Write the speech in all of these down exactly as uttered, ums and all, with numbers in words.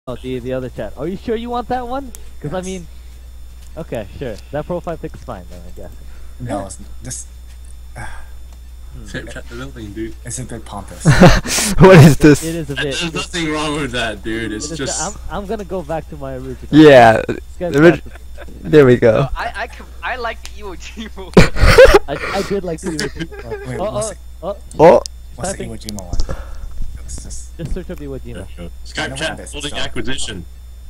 Oh, the the other chat. Are you sure you want that one? Because yes. I mean, okay, sure. That profile pic is fine then, I guess. No, it's just. Uh, Chat the building, dude. It's a bit pompous. What is this? It is a bit. There's nothing wrong with that, dude. It's it just. I'm I'm gonna go back to my original. Yeah. The there we go. No, I I can, I like the Iwo Jima. I I did like the Iwo Jima. Wait, oh, what's, oh, oh. oh. what's the Iwo Jima one? It's just... just search up Iwo Jima. Skype chat holding acquisition.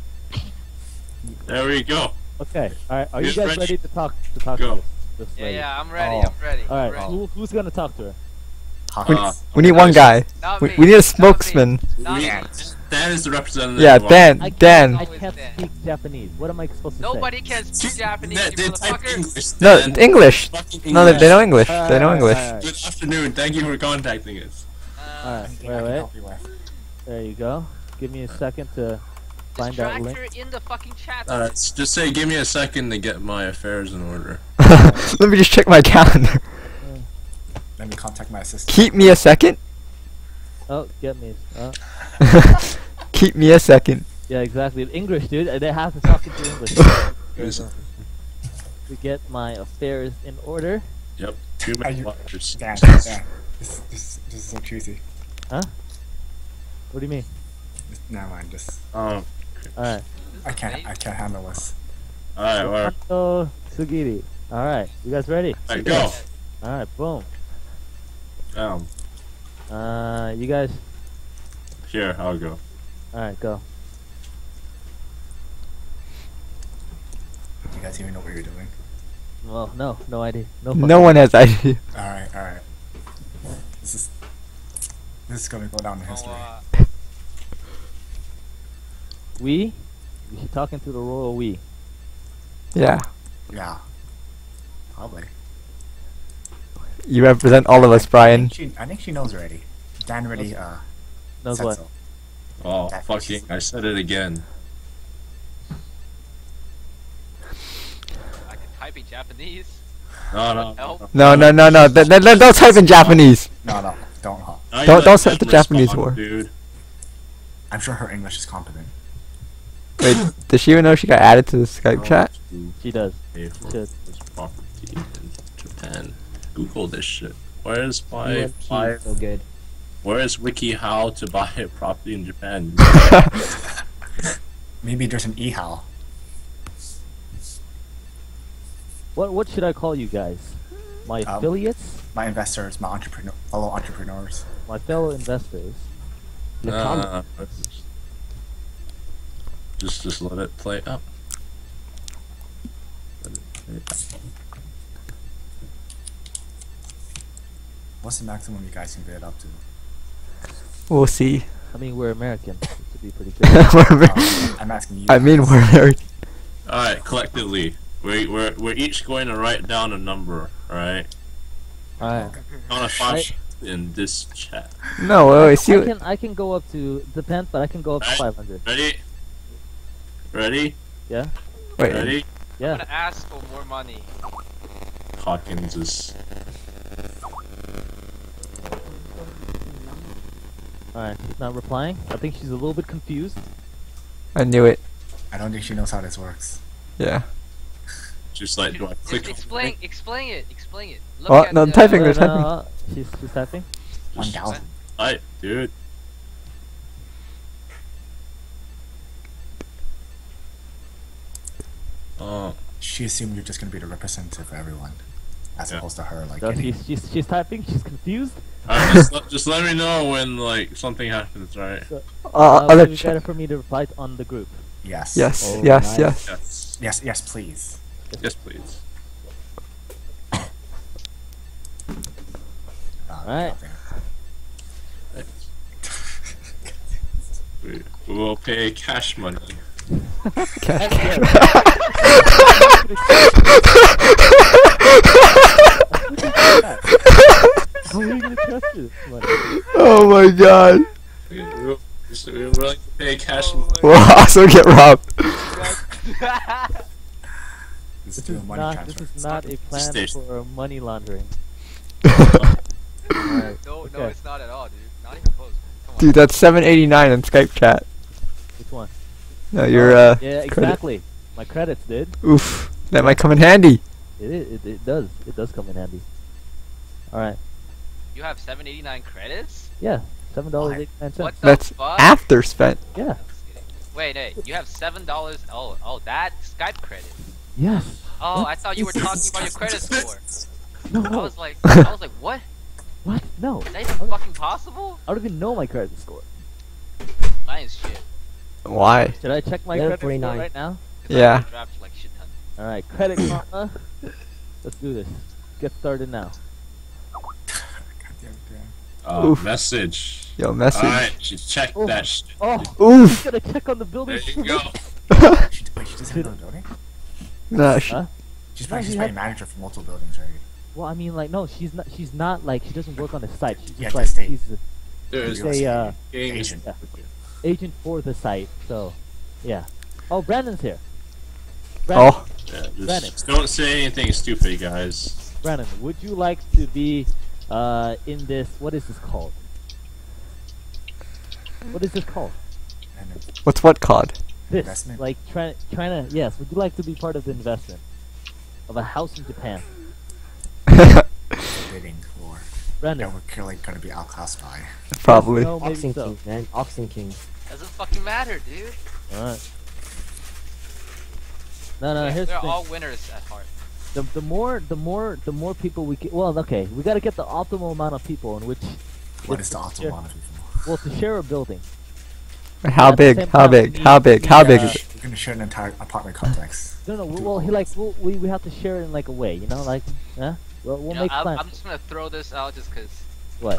There we go. Okay. All right. Are you Who's guys ready? ready to talk to talk Go. to this? Yeah, lady? yeah, I'm ready. Oh. I'm ready. All right. I'm ready. Who, who's gonna talk to her? We, Uh, we need one guy. Not We, me. we need a Not spokesman. me. Not we, me. Dan is the representative. Yeah, of our- Dan. I can't, Dan. I can't speak Japanese. What am I supposed to Nobody say? can speak Japanese, They, you they type motherfucker. English. No, Dan. English. Fucking No, they, they know English. Alright, They know alright, English. alright. Good afternoon. Thank you for contacting us. Uh, All right. I Wait, can wait. help you with. There you go. Give me a second to find that distract link. her in the fucking chat. Uh, just say, give me a second to get my affairs in order. Let me just check my calendar. Let me contact my assistant. Keep me a second. Oh, get me. Oh. Keep me a second. Yeah, exactly. English, dude. They have to talk into English. Yes. To get my affairs in order. Yep. Two Are you- minutes. Dan, Dan. This, this, this is so cheesy. Huh? What do you mean? Just, never mind. Just. Um. Alright. I can't. I can't handle this. Alright, well, So, Sugiri. Alright. You guys ready? alright, go. Alright, boom. Um. Uh, you guys. Here, I'll go. Alright, go. You guys even know what you're doing? Well, no. No idea. No No one has idea. All right. All right. This is. This is gonna go down in Oh, history. uh, We? You're talking to the royal we. Yeah. Yeah. Probably. You represent all of us, I Brian. think she, I think she knows already. Dan already uh Knows said what? so. Oh, That fucking, I said it again. I can type in Japanese. No, no. Help. No, no, no, no. Th th th don't type in Japanese. No, no, don't. Huh. Now Don't- you don't let set the them Japanese respond, war. dude. I'm sure her English is competent. Wait, does she even know she got added to the Skype chat? She does. Pay for Should. this property in Japan. Google this shit. Where's U my N T, five? so good. Where's wiki how to buy a property in Japan? Maybe there's an e-how. What What should I call you guys? My Um, affiliates? My investors, my entrepreneur, fellow entrepreneurs. My fellow investors? The Uh, common- just, just let it play up. Let it play up. What's the maximum you guys can bid it up to? We'll see. I mean, we're American. This would be pretty good. We're- Um, I'm asking you. I mean, guys. we're very. Alright, collectively, we're, we're, we're each going to write down a number, alright? Alright. On a five in this chat. No, wait, wait, see. I what- can I can go up to depends, but I can go up to Alright. five hundred. Ready? Ready? Yeah. Wait, Ready? I'm Yeah. gonna ask for more money. Hawkins is. Alright. She's not replying. I think she's a little bit confused. I knew it. I don't think she knows how this works. Yeah. Just like, do I click Just on explain, explain it, explain it. Look Oh, at no, the, typing Uh, English, no, typing. uh, she's she's typing. One Just thousand. type, dude. Uh, She assumed you're just gonna be the representative for everyone, as Yeah. opposed to her like. So getting- she's she's she's typing. She's confused. alright, just, let, just let me know when like something happens, right? Uh, Uh, other would it be chat. better for me to reply on the group. Yes. Yes, Oh, yes, nice. yes. Yes. Yes. Yes, please. Yes, please. Uh, Alright. okay. We, we will pay cash money. Cash. How are you gonna trust this money? Oh my god. We will, just, we're willing to pay cash money. We'll also get robbed. Let's This do a is money not transfer. this is not a plan Station. for money laundering. Alright. no, no, Okay. it's not at all, dude. Not even close. Come on. Dude, that's seven eighty-nine in Skype chat. Which one? No, your uh. Yeah, credit. exactly. My credits did. Oof. That might come in handy. It, is, it it does. It does come in handy. All right. You have seven eighty-nine credits? Yeah. Seven dollars eighty nine What cents. the That's fuck? after spent. Yeah. Wait, wait. You have seven dollars. Oh, oh, that Skype credit. Yes. Oh, I thought you were talking about your credit score. No. I was like, I was like, what? What? No. Is that even fucking possible? I don't even know my credit score. Mine is shit. Why? Should I check my Level credit score forty-nine. right now? Yeah. Dropped like shit ton. All right. Credit Karma. Let's do this. Get started now. Goddamn, damn. Uh, Oof. message. Yo, message. Alright, you check Oh. that shit. Oh. Oof. Gotta check on the building. There you go. She, wait, she doesn't have a building? Nah, sh- Huh? She's No, probably, she's she probably has- manager for multiple buildings, right? Well, I mean, like, no, she's not. She's not like she doesn't work on the site. She's Yeah, just like just a- she's There's You're a uh, games. agent. yeah. agent for the site. So, yeah. Oh, Brandon's here. Brandon, Oh. Yeah, Brandon. just don't say anything stupid, guys. Brandon, would you like to be uh in this? What is this called? What is this called? And then What's what called? This, Investment? like trying, trying to. Yes. Would you like to be part of the investment of a house in Japan? bidding for. Brandon. And we're clearly going to be outclassed by. Probably. No, maybe Oxen so. King, man. Oxen King. Doesn't fucking matter, dude. All right. No, no. They're- Here's the They're thing. all winners at heart. The, the more the more the more people we get. Well, okay, we got to get the optimal amount of people in which. What it's is the to optimal share- amount of people? Well, to share a building. How At the big? same How time, we big? need- How big? we How need, big uh, is it? We're going to share an entire apartment complex. No, no. Two Well, he halls. like we'll, we we have to share it in like a way, you know, like, huh? We'll, we'll You know, make I'm, plans. I'm just gonna throw this out just cause. What?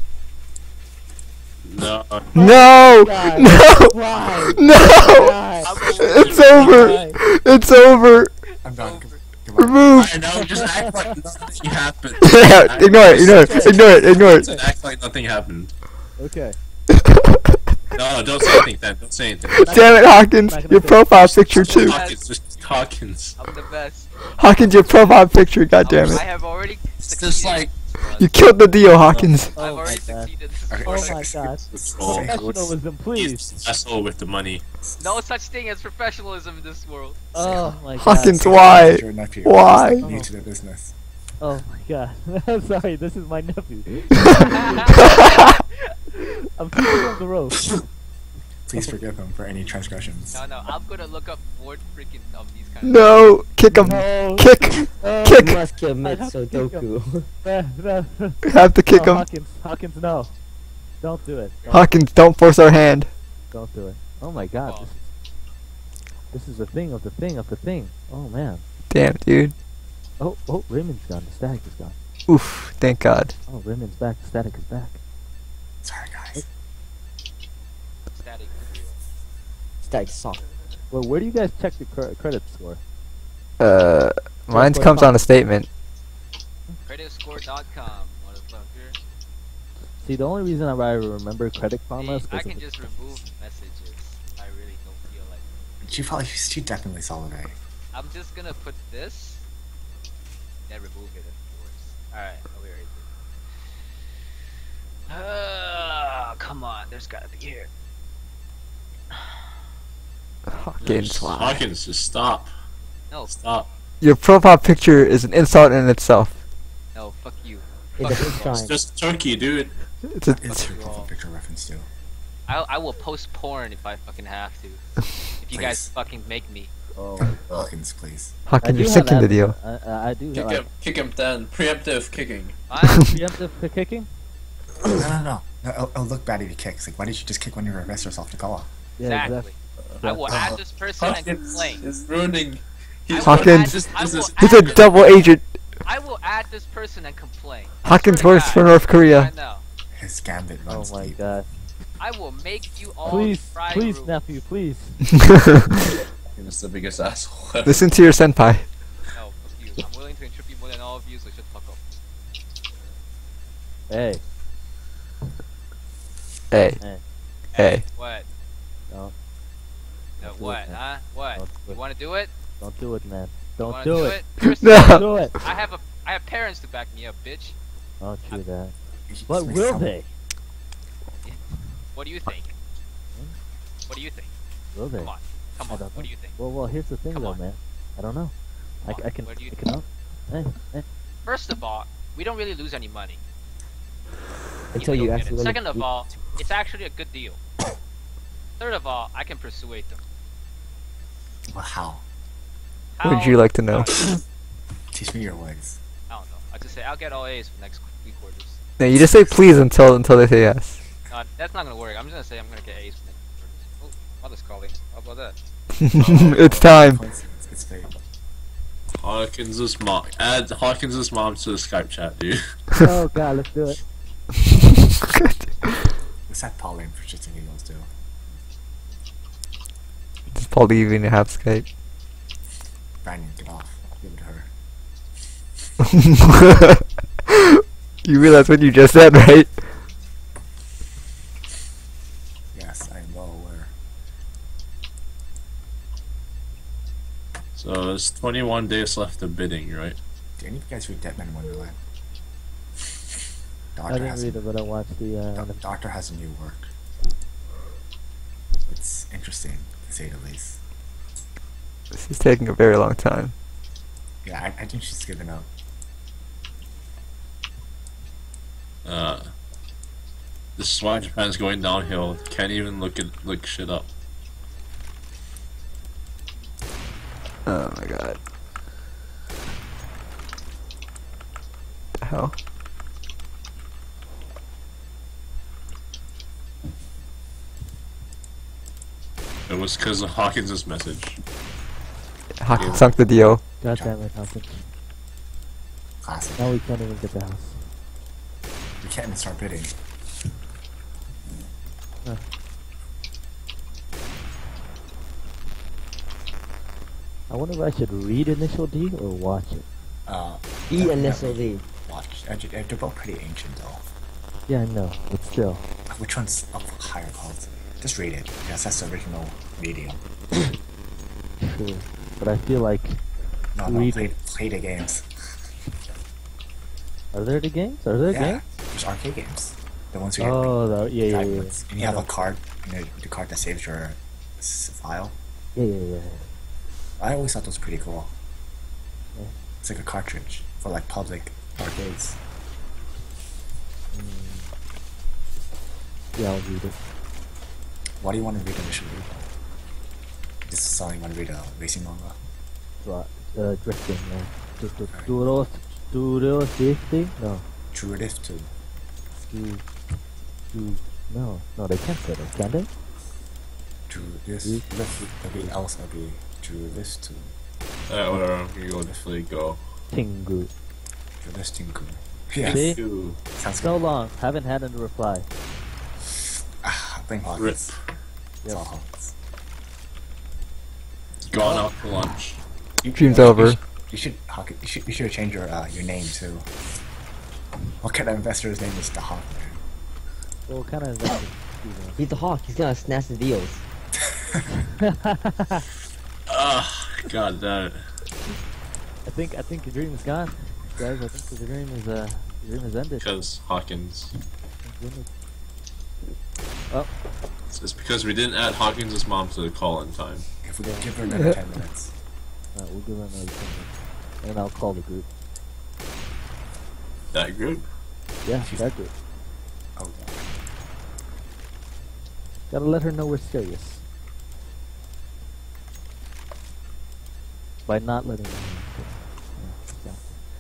No. No! God. No! Why? No! Why? It's over! It's over! I'm done. over. Goodbye. Remove! I know, just act like nothing happened. Yeah, ignore it, ignore it, ignore it, ignore it. Just act like nothing happened. Okay. No, no, don't say anything, then. Don't say anything. Damn it, Hawkins! Not gonna Your say- profile picture too. Hawkins, just Hawkins. I'm the best. Hawkins, your profile picture, god damn I it. have already It's succeeded. just like You killed the deal, Hawkins. I've Oh my already god. succeeded. Okay. Oh my god. oh, Professionalism, please. he's asshole with the money. No such thing as professionalism in this world. Oh my god. Hawkins, why? Your nephew. Why? He's new to the business. Oh my god. I'm sorry, this is my nephew. I'm keeping him on the road. Please forgive him for any transgressions. No, no, I'm gonna look up more freaking of these kind of. No! Kick him! No. Kick! Oh, Kick! You must commit I have to kick Sudoku. no, no. You have to kick No, him. Hawkins, Hawkins, no. Don't do it. Don't, Hawkins, don't force our hand. don't do it. Oh my god. Oh. This, this is the thing of the thing of the thing. Oh man. Damn, dude. Oh, oh, Raymond's gone. The static is gone. Oof, thank God. Oh, Raymond's back. The static is back. Sorry, guys. Static. Static sock. Well, where do you guys check the cr- credit score? Uh, mine comes on a statement. credit score dot com, motherfucker. See, the only reason I remember Credit Karma is See, I because can just remove messages. I really don't feel like. She probably, she definitely saw the day. I'm just gonna put this. Then remove it, of course. Alright, where is it? Uh, come on, there's gotta be here. Hawkins, Just- why? Hawkins, just stop. No, Stop. Your profile picture is an insult in itself. no, fuck you. In Fuck the you first all. It's time. just Turkey, dude. It's a, It's your you profile all. picture reference too. I, I will post porn if I fucking have to. If you guys Please. fucking make me. oh, Hawkins, please. I Hawkins, do you're have sick in the Amazon. deal. I, I, I do. Kick like, him, kick him then. Preemptive kicking. Fine. preemptive for kicking. No, no, no. no it'll, it'll look bad if he kicks. Like, why did you just kick one of your investors off the call? Yeah, exactly. I will add this person and complain. is ruining. He's I will Hawkins. add- This I will business. He's a add this- double agent. I will add this person and complain. Hawkins Swear to works for God. North I Korea. know. His gambit Oh runs my deep. god. I will make you all Please, try please, rules. nephew, please. He's the biggest asshole. Listen to your senpai. No, fuck you. I'm willing to contribute more than all of you, so shut the fuck up. Hey, Hey, hey. hey. What? No, No, Don't do it, what? man. Huh? What? Don't do You it. wanna do it? Don't do it, man. You Don't wanna do, do it. it? Seriously, No. Don't do it. I have a, I have parents to back me up, bitch. Don't do that. He But just makes will some- they? What do you think? What do you think? Will they? Come on. Come I on, don't what know. do you think? Well, well, here's the thing Come though, on. man. I don't know. I, Come I on, can. what do you I think? can. Hey, hey. First of all, we don't really lose any money. Until if you don't get it. accidentally. Second of all, it's actually a good deal. Third of all, I can persuade them. Well, how? What would How- you like to know? Teach me your ways. I don't know. I just say I'll get all A's for next three quarters. No, you just say please until until they say yes. Uh, that's not gonna work. I'm just gonna say I'm gonna get A's for next quarters. Oh, mother's calling. How about that? It's time. Coincidence. It's fate. Hawkins' mom. Add Hawkins' mom to the Skype chat, dude. Oh god, let's do it. What's that Pauline for shits and giggles do? Does Paul even have Skype? Brandon, get off. Give it to her. You realize what you just said, right? Yes, I am well aware. So there's twenty-one days left of bidding, right? Do any of you guys read Deadman Wonderland? I Doctor didn't has read a, it, but I watched the. Uh, Do- the Doctor has a new work. It's interesting, to say the least. This is taking a very long time. Yeah, I, I think she's given up. Uh, this is why Japan's going downhill. Can't even look at look shit up. Oh my god. The hell? It was because of Hawkins' message. Hawkins sunk the deal. God damn it, Hawkins. Classic. Now we can't even get the house. We can't even start bidding. Huh. I wonder if I should read Initial D or watch it. Uh, E definitely initially. Watch. Uh, j- uh, They're both pretty ancient, though. Yeah, I know, but still. Uh, Which one's of higher quality? Just read it. Yes, that's the original medium. True. But I feel like. No, no, Read play, it. play the games. Are there the games? Are there Yeah, games? there's arcade games. The ones we Oh, the, yeah, yeah, yeah. yeah. And you have a card, you know, the card that saves your s- file. Yeah, yeah, yeah. I always thought those were pretty cool. Yeah. It's like a cartridge for like public arcades. Yeah, I'll read it. What do you want to read initially? This is something you want to read a racing manga. Right. Uh, drifting, man. Du- du- Duro, duro, drifting? No. True Rift two. Du, du, no. No, they can't say that, can they? True this Rift. Rift. There'll be else. There'll be True Rift two. Alright, whatever. You go definitely go. Tingu. True Rift Tinku. Yeah. See? Ooh. Sounds So good. long. Haven't had a reply. Ah, blame Rip. Hawkins. It's Yep. all Hawkins. Gone out for lunch. You, Dream's you- over. You should, you should Hawkins. You should. You should change your uh, your name too. What kind of investor's name is the Hawk? So what kind of investor do you He's the hawk. He's gonna snatch the deals. want? Ah, god damn it. I think I think your dream is gone, guys. I think the dream is uh your dream is ended. Because Hawkins. Oh, It's it's because we didn't add Hawkins' mom to the call in time. If we give her another ten minutes. uh, we'll give him another ten minutes, and I'll call the group. That group? Yeah, She's- that group. Oh god. Gotta let her know we're serious. By not letting her know. Yeah,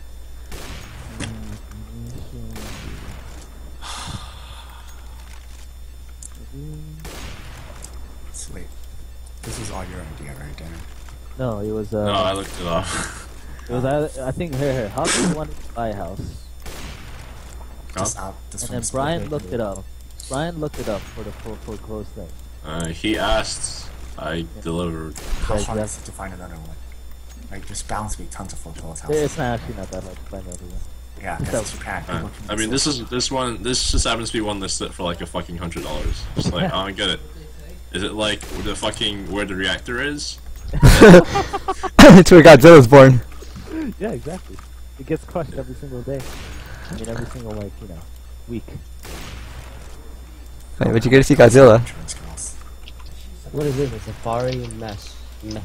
exactly. Sweet. This is all your idea, right, Dan? No, it was uh, No, I looked it up. it was I, I think here here. How do you want to buy a house? Just out. Just And from then the Brian split. looked it up. Brian looked it up for the for foreclosed thing. Uh, he asked, I delivered. How Yeah, hard is exactly. it to find another one? Like, there's bound to be tons of foreclosed Yeah, houses. It's not actually not that hard to find out. Either. Yeah, that's Japan. Uh, People can I mean, still- this is this one. This just happens to be one listed for like a fucking hundred dollars. Just like I don't get it. Is it like the fucking where the reactor is? It's where Godzilla's born. Yeah, exactly. It gets crushed every single day. I mean, every single like you know week. Hey, but you get to see Godzilla. Insurance costs. What is this? A Safari mesh. Meh.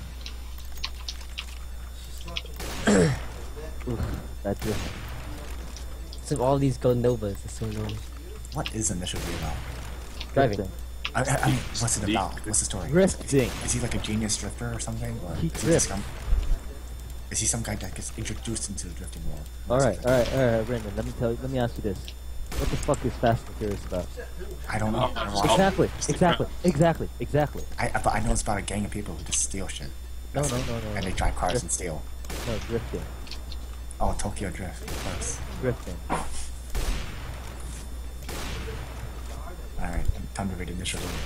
Oof, that drift. So all these Gold Novas, it's so annoying. What is Initial D about? Driving. Drifting. I, I, I mean, what's it Deep. about? What's the story? Drifting. Is he like a genius drifter or something? Or He is, he drifts. some, is he some guy that gets introduced into the drifting world? Alright, alright, alright, Raymond, let me tell you, let me ask you this. What the fuck is Fast and Furious about? I don't know. I, don't know. Exactly, exactly, exactly, exactly. I, but I know it's about a gang of people who just steal shit. No, That's no, it. no, no, And they no. drive cars Drift- and steal. No, drifting. Oh, Tokyo Drift. Of course. Drifting. Alright, time to read Initial D.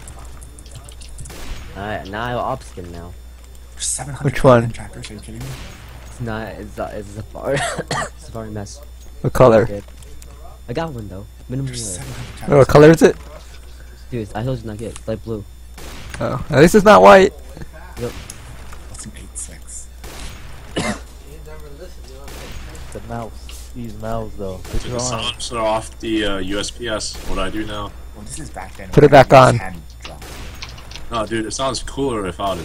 Alright, now I have op skin now. seven hundred Which one? trackers, are you kidding me? It's not, it's, uh, it's a Safari. Safari mesh. What color? Good. I got one though. Minimum There's rare. seven hundred Oh, trackers. what color is it? Dude, I told you not get light blue. Oh, at least it's not white. What's an eight six? The mouse. These mouths though. Took It's the wrong. silencer off the uh, U S P S. What do I do now? Well, this is back then. Put it when back I on. used hand draw. No, dude, it sounds cooler without it.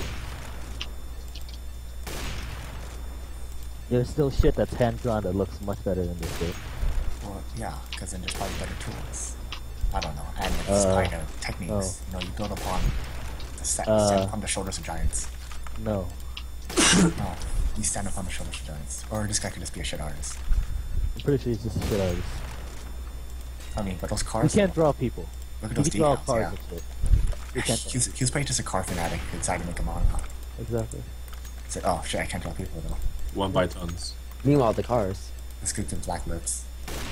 There's still shit that's hand drawn that looks much better than this shit. Well, yeah, because then there's probably better tools. I don't know. And it's Uh, kind of techniques. You know, you build upon the set, Uh. stand upon the shoulders of giants. No. No, you stand upon the shoulders of giants. Or this guy could just be a shit artist. I'm pretty sure he's just a shit artist. I mean, but those We cars. can't draw people. Look at We those can draw decals. cars Yeah. and shit. We can't He draw. was, he was probably just a car fanatic who decided to make a manga. Exactly. He said, oh shit, I can't draw people though. One by tons. Meanwhile, the cars. Let's get the black lips.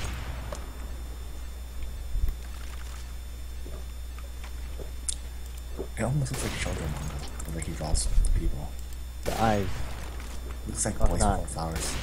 It almost looks like shoulder manga, the way he draws people. The eyes. Looks like Oh, boys not. before flowers.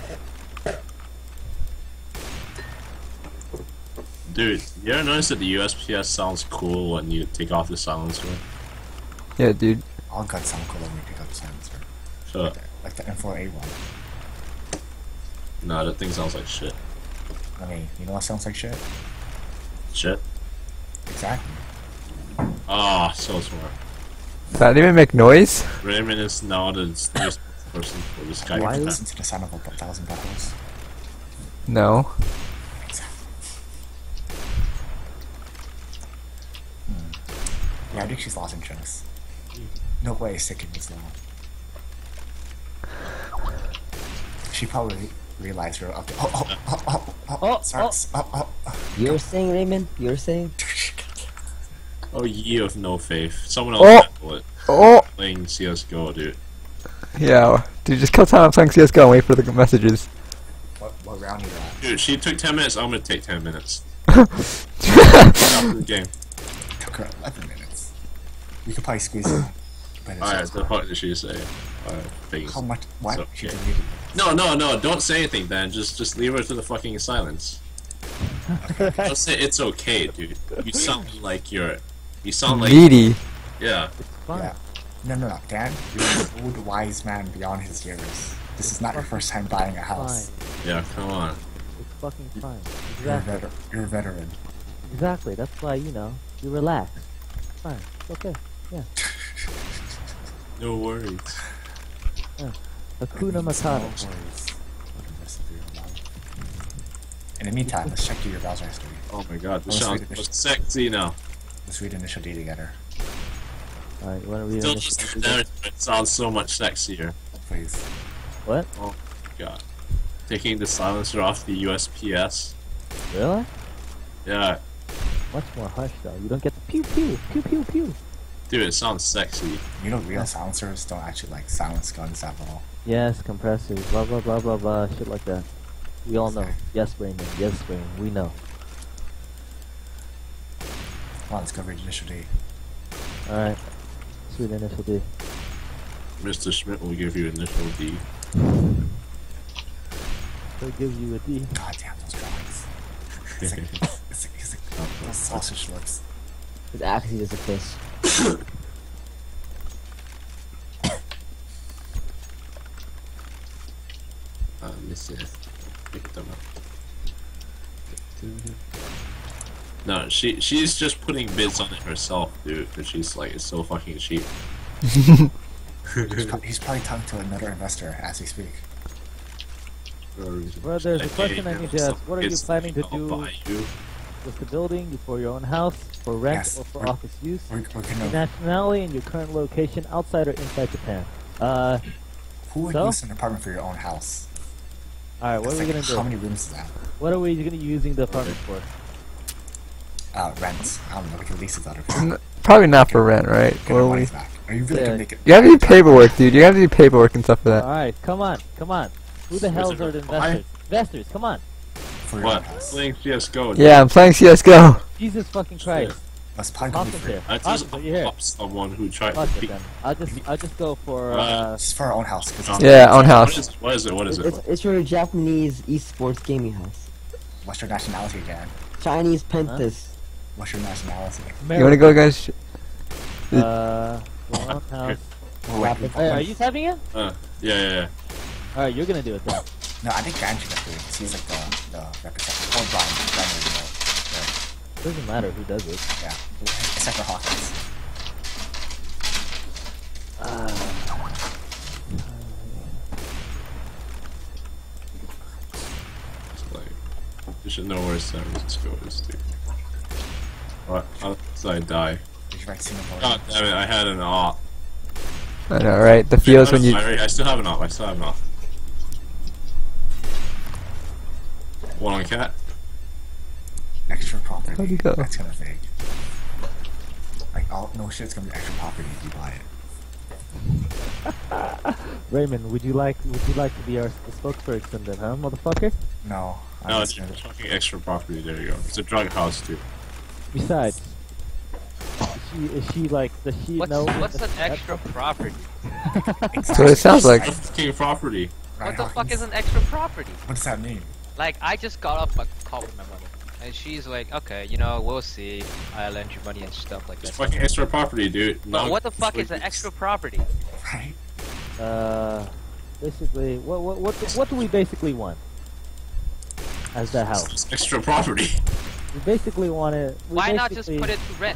Dude, you ever notice that the U S P S sounds cool when you take off the silencer? Yeah, dude. All guns sound cool when you pick up the silencer. Shut up. Like the M four A one. Nah, that thing sounds like shit. I mean, you know what sounds like shit? Shit? Exactly. Ah, so smart. Does that even make noise? Raymond is now the newest person for this guy. You Why ever is- listen to the sound of a thousand buttholes? No. Exactly. Hmm. Yeah, I think she's lost interest. No way sticking this long. She probably realized we were up to. Oh, oh, oh, oh, oh, Oh, sorry. oh. Oh, oh, oh. You're saying, Raymond? You're saying? Oh, ye of no faith. Someone else Oh. handle it. Oh! Playing C S G O, dude. Yeah, dude, just kill time I'm playing C S G O and wait for the messages. What, what round are you at? Dude, she took ten minutes, I'm gonna take ten minutes. After the game. Took her eleven minutes. You could probably squeeze it. But it's Alright, just- the fuck did she say? Alright, things. How much? What? So, She yeah. deleted it. No, no, no, don't say anything, Dan. Just just leave her to the fucking silence. Don't say it's okay, dude. You sound like you're... You sound like... Needy. Yeah. Fine. Yeah. No, no, no, Dan. You're an old wise man beyond his years. This is not your first time buying a house. Fine. Yeah, come on. It's fucking fine. You're a, Exactly. veter- you're a veteran. Exactly. That's why, you know, you relax. It's fine. It's okay. Yeah. No worries. Hakuna No Matata. worries for the rest of your life. In the meantime, let's check through your browser history. Oh my god, this Let's sounds read it. so sexy now. Let's read Initial D together, Alright, you wanna read Still it? just there, it sounds so much sexier. please. What? Oh my god. Taking the silencer off the U S P S. Really? Yeah. Much more harsh though. You don't get the pew pew pew pew pew. Dude, it sounds sexy. You know, real silencers don't actually like silence guns at all. Yes, compressors, blah blah blah blah blah, shit like that. We all know. Yes, Raymond. Yes, Raymond. We know. Come on, let's go read Initial D. Alright. Sweet initial D. Mister Schmidt will give you initial D. He'll give you a D. God damn those drawings. It's like, it's like, it's like those sausage lips. It's actually just a fish. Uh, Mister Pick them up. No, she she's just putting bids on it herself, dude. Because she's like, it's so fucking cheap. He's, pro- he's probably talking to another investor as we speak. Well, there's a question I need to ask. What are you planning to do with the building, for your own house, for rent, Yes, or for we're- office use? We're, we're Your gonna. nationality and your current location outside or inside Japan. Uh, Who would so? use an apartment for your own house? alright, what That's are we like, gonna How do? many rooms is that? What are we gonna be using the apartment for? Uh, rent. I don't know. We can lease it out of N- Probably not for rent, right? Get our Will we? money back. Are you really Yeah. gonna make it? You have to do paperwork, dude. You have to do paperwork and stuff for that. Alright, come on, come on. Who the hell it are the reply? investors? Investors, come on. For your own What? house? Playing C S G O. Yeah, I'm playing C S G O. Jesus fucking Christ. That's probably gonna be Hawkins free. here. I Hawkins, just are you here? up someone who tried Fuck to it beat. then. I'll just, I'll just go for, uh, Just for our own house. Cause it's Yeah, own What house. is, what is it? What is It's, it? it's your Japanese esports gaming house. What's your nationality, Dan? Chinese Pentas. What's your nationality? You wanna go, guys? Uh, your own house. Oh, wait, wait, Hey, are wait. you having it? Uh, yeah, yeah, yeah. Alright, you're gonna do it then. No, I think Dan should have to. Because he's like the, the representative. Or Brian. Brian would know. Doesn't matter who does it. Yeah. yeah. Except for Hawkins. It's like, you should know where San Francisco is, dude. What? How did I die? Did you write Singapore? God damn it! I had an op. I know, right? The feels when you. I, I still have an op. I still have an op. One on cat. Extra property. How'd you go? That's kind of vague. Like, all, no shit's gonna be extra property if you buy it. Raymond, would you like, would you like to be our spokesperson then, huh, motherfucker? No. I'm No, just it's gonna- fucking extra property. There you go. It's a drug house, too. Besides, is she, is she like, does she What's, know? what's an that- extra property? That's what it sounds like. Fucking property. Right, What the fuck Hawkins? is an extra property? What does that mean? Like, I just got off a call with my mother. And she's like, okay, you know, we'll see. I'll lend you money and stuff like It's that. fucking extra property, dude. But Not- what the fuck is an extra property? Right? Uh, basically, what, what, what, what do we basically want? As the house. It's extra property. We basically want to. Why not just put it to rent?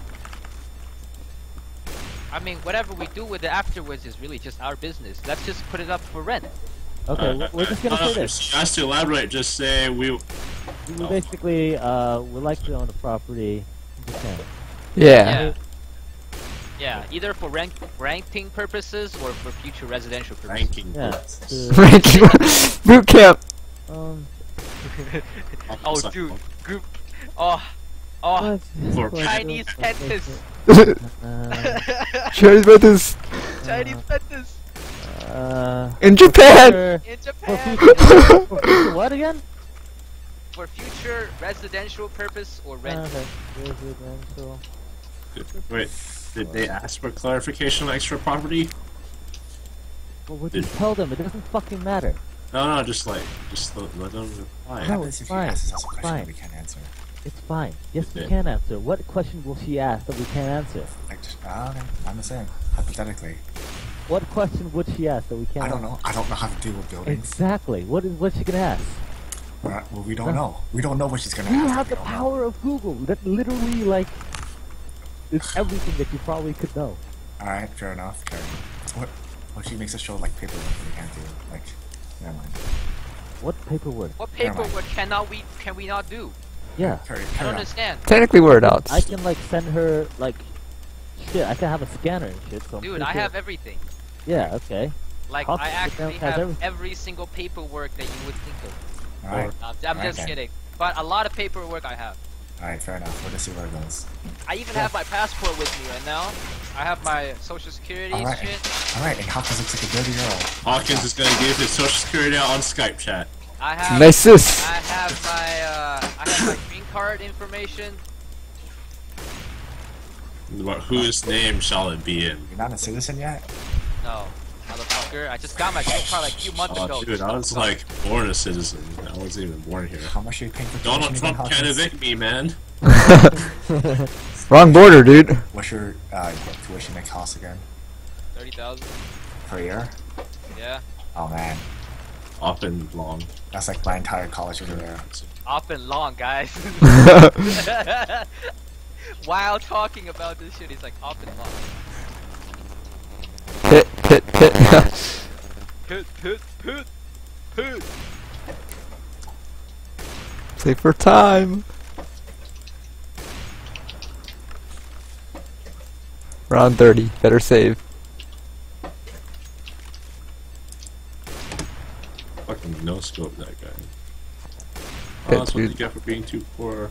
I mean, whatever we do with it afterwards is really just our business. Let's just put it up for rent. Okay, Uh, we're- we're just gonna uh, say uh, this. She has to elaborate. Just say we. We basically, uh, would like to own a property in Japan. Yeah. Yeah. Yeah, either for rank ranking purposes or for future residential purposes. Ranking. Yeah. purposes. to, Ranking boot camp. um, Oh, dude, group. Oh, oh, what- For what- Chinese what- dentist. Uh, Chinese brothers Chinese dentist uh, in Japan. for- in For Japan future, for future what again? for future residential purpose or rent. Okay. Residential. Wait, did they ask for clarification on extra property? Well, we just tell them. It doesn't fucking matter. No, no, just like, just let, let them reply. What No, happens it's if fine, you ask us a it's question fine. that we can't answer? It's fine. Yes, we Okay. can answer. What question will she ask that we can't answer? Like, just, ah, okay, I'm the same. Hypothetically. What question would she ask that we can't I don't answer? know. I don't know how to deal with buildings. Exactly. What is what's she gonna ask? Well, well, we don't No. know. We don't know what she's gonna You ask. have We the don't know. power of Google. That literally like is everything that you probably could know. Alright, fair enough. Fair enough. What? What she makes us show like paperwork that we can't do. Like, never mind. What paperwork? What Never mind. paperwork cannot we can we not do? Yeah. Carry, I carry don't on. understand. Technically word outs. I can like send her like shit. I can have a scanner and shit. So I'm Dude, pretty I sure- have everything. Yeah. Okay. Like, Hawk I System actually has have everything. every single paperwork that you would think of. Alright. Uh, I'm Alright just then. kidding. But a lot of paperwork I have. Alright, fair enough. We'll just see where it goes. I even have my passport with me right now. I have my social security and Alright. shit. Alright, and Hawkins looks like a dirty girl. Hawkins is gonna give his social security out on Skype chat. I have Nice sis. I have my uh I have my green card information. But whose name shall it be in? You're not a citizen yet? No, motherfucker. I just got my green card like a few months ago. Oh, dude, I was like born a citizen. I wasn't even born here. How much are you paying for Donald tuition again, Trump can't Hawkins? evict me, man. Wrong border, dude. What's your uh, tuition and cost again? Thirty thousand. Per year? Yeah. Oh man. Often long. That's like my entire college over there. Up and long, guys. While talking about this shit, he's like up and long. Hit, hit, hit. Pit, pit, pit, pit. Play for time. Round thirty. Better save. Fucking no scope that guy. Yeah, Oh, that's what you dude. get for being too poor.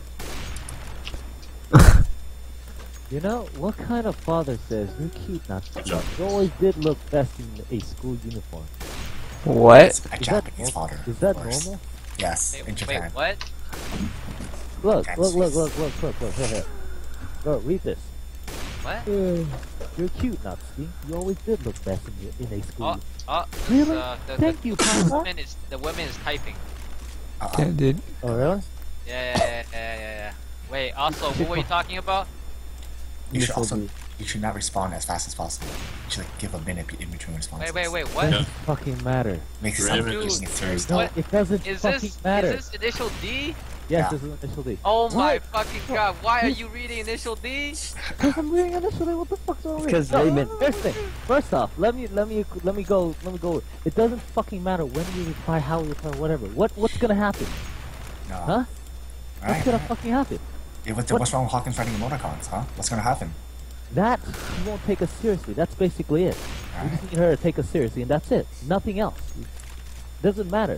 You know, what kind of father says, you're cute, not Good cute? job. You always did look best in a school uniform. What? It's a Is that Japanese normal? father. Is that of course. normal? Yes, Wait, in wait, Japan. what? Look, That's- look, look, look, look, look, look, here, here. Look, read this. What? You're cute, Natsuki. You always did look best in, your, in a school Oh, uniform. oh, Really? Uh, the, Thank the, you, the Papa. woman is the woman is typing. Uh-oh. Yeah, dude. Oh, really? Yeah, yeah, yeah, yeah, yeah, yeah. Wait, also, what were you talking about? You should Initial also D. you should not respond as fast as possible. You should like give a minute in between responses. Wait, wait, wait, what? Yeah. Doesn't fucking matter. Makes it sound like Dude. you're taking it seriously. No, What? it doesn't Is fucking this matter. is this initial D? Yes, Yeah. this is initial D. Oh my What? fucking god! Why are you reading initial D? Because I'm reading initially. What the fuck's wrong with Because No, Raymond- First thing, first off, let me let me let me go let me go. It doesn't fucking matter when you reply, how you reply, whatever. What what's gonna happen? No. Huh? What's Alright. gonna fucking happen? Yeah, what's, what- what's wrong with Hawkins fighting emoticons, huh? What's gonna happen? That you won't take us seriously. That's basically it. We Alright. just need her to take us seriously, and that's it. Nothing else. Doesn't matter.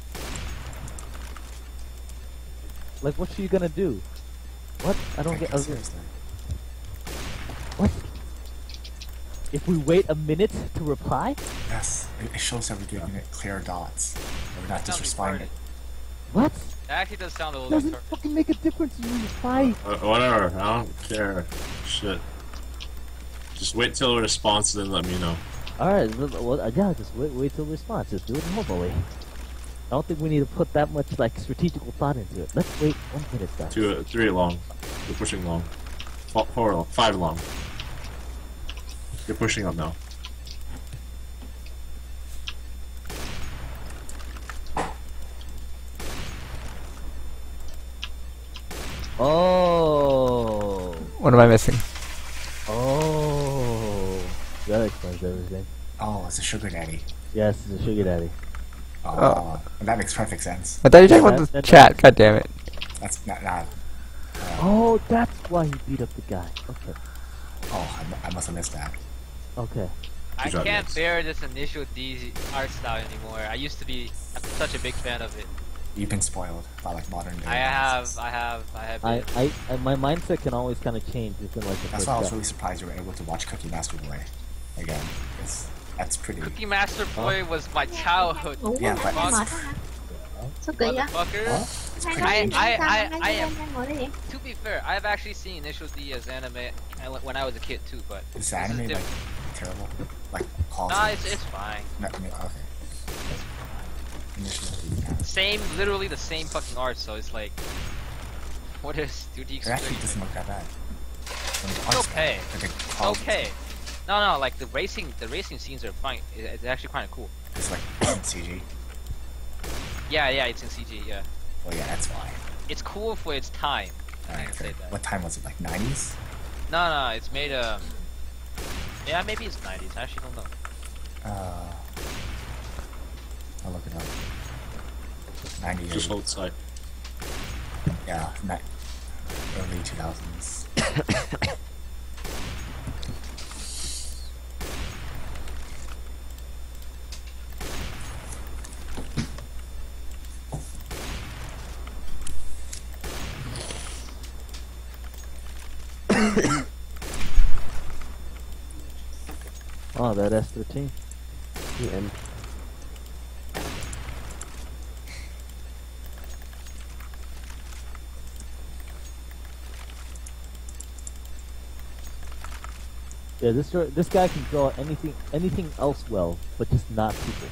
Like, what's she gonna do? What? I don't Take get. it uh, seriously. What? If we wait a minute to reply? Yes, it, it shows that we're giving it clear dots. That we're not just Sounds responding. What? That actually does sound a little Doesn't retarded. fucking make a difference when you reply. Uh, whatever, I don't care. Shit. Just wait till a response and then let me know. Alright, well, uh, yeah, just wait, wait till the response. Just do it normally. I don't think we need to put that much, like, strategical thought into it. Let's wait one minute, guys. Two, uh, three long. You're pushing long. Four, four long. Five long. You're pushing up now. Oh. What am I missing? Oh. That explains everything. Oh, it's a sugar daddy. Yes, it's a sugar daddy. Oh, Oh. that makes perfect sense. I thought you were talking Yeah, about that- the that- chat. God damn it. That's not. not Oh, that's why he beat up the guy. Okay. oh, I, mu- I must have missed that. Okay. I Good job, can't Max. bear this initial D art style anymore. I used to be such a big fan of it. You've been spoiled by like modern day. I have, analysis. I have, I have. I, Been. I, I, my mindset can always kind of change within like the That's first why I was step. really surprised you were able to watch Cookie Master Boy again. It's, that's pretty. Cookie Master Boy was my childhood. Ngủ Yeah, con but anh it's- mệt quá hả? Sao kỳ vậy? Motherfucker. Huh? It's Hai pretty. đứa I- em I- đang I- căng, I hai am- đứa em đang ngồi đây vậy? To be fair, I've actually seen Initial D as anime and when I was a kid too, but Is this the anime is like different. terrible? Like calls? Nah, it's it's fine. No, no, okay. Initially, yeah. Same, literally the same fucking art. So it's like, what is do the It actually experience? doesn't look that bad. When the It's art's okay. bad, but the It's quality- okay. No, no, like the racing, the racing scenes are fine. It- It's actually kind of cool. It's like in C G. Yeah, yeah, it's in C G. Yeah, Well, yeah, that's why. it's cool for its time. I Alright, can say fair. that. What time was it? Like nineties? No, no, it's made um. Yeah, maybe it's nineties. I actually don't know. Uh, I'll look it up. ninety-eight. Just hold tight. Yeah, ni- early two thousands. Oh, that S thirteen. Yeah. Yeah, this dra- this guy can draw anything anything else well, but just not people.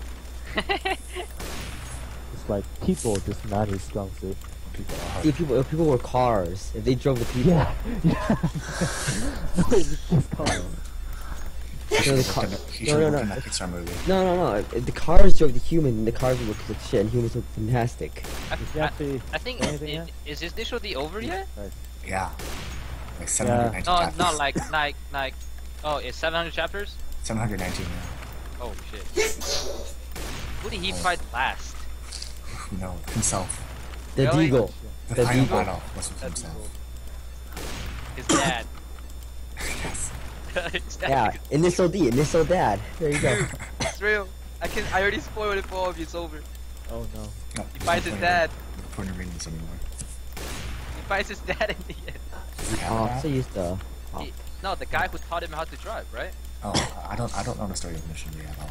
It's like people, just not his strong suit. People are hard. If people, if people were cars, if they drove the people. Yeah, yeah. No, it's just cars. He No, the should car- have looked at- he no, should no, have no. looked at that Pixar movie. No, no, no. if The cars drove the human, and the cars look like shit, and humans look fantastic. I, Did you I, actually I think say anything is, yet? is this initial D over yet? Yeah. Like seven hundred nineteen No, chapters. no, like like like. Oh, it's seven hundred chapters. seven hundred nineteen, yeah. Oh shit. Who did he fight last? Who knows? Himself. The Really? Deagle. The, The final Deagle. battle was with himself. His dad. Yes. His dad. Yeah, initial D, initial dad. There you go. It's real. I can. I already spoiled it for all of you. It's over. Oh no. No, He there's fights no his point in dad. reading- no point in reading this anymore. He fights his dad in the end. Does he have Oh, that? so used to. Oh. He- no, the guy who taught him how to drive, right? Oh, I don't. I don't know the story of Mission D at all.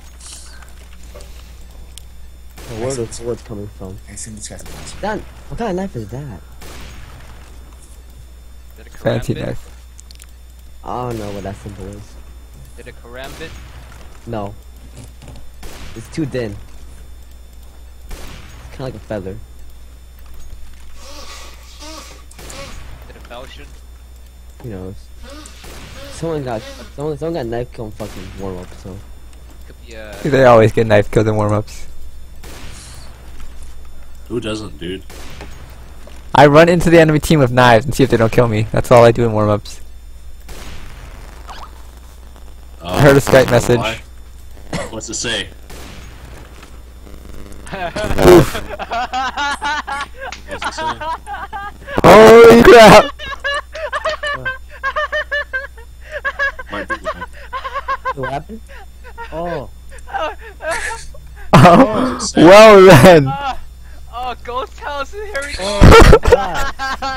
Where are those words coming from? I assume this guy's a master. That, what kind of knife is that? Did a Fancy karambit? knife. I don't know what that symbol is. Did a karambit? No. It's too thin. It's kind of like a feather. Did a falchion? Who knows? Someone got someone someone got knife kill and fucking warm up. So Could be a. They always get knife killed in warm-ups. Who doesn't, dude? I run into the enemy team with knives and see if they don't kill me. That's all I do in warm-ups. Uh, I heard a Skype message. why? What's it say? What's it say? Holy crap! Might be wrong. what happened? Oh. Oh, well then. Ah, oh, ghost house! Here we go. Oh god.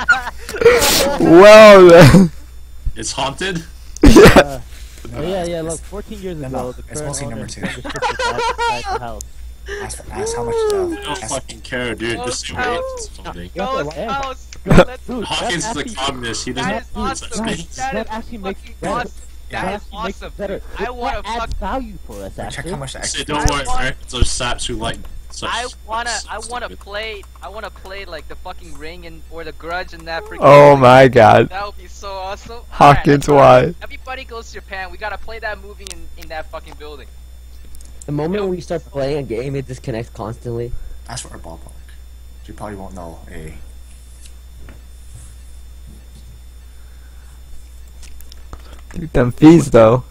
Well then. It's haunted? Yeah. Uh, oh yeah, yeah. Look, fourteen years No, ago, no, the it's current mostly owner number two. found the ship inside the house. Ask, ask how much I the. don't Ask, fucking care, dude. Just say Ghost it's something. Ghost Yeah. house! Dude, Let's- dude, Hawkins that is the actually- communist. He That doesn't is do awesome. such Guys, things. That that is actually makes fucking better. awesome. That That is actually makes awesome. it better. I That wanna adds fuck- value for us. check Actually. how much the Say, extra. don't I worry, want- Americans are saps who like such. I wanna, such I wanna stupid- play, I wanna play like the fucking Ring and or the Grudge and that freaking. Oh my god. That would be so awesome. Hawkins, Alright, why? everybody goes to Japan. We gotta play that movie in in that fucking building. The moment when you start playing a game, it disconnects constantly. Ask for a ballpark. You probably won't know a. Dude, them fees though.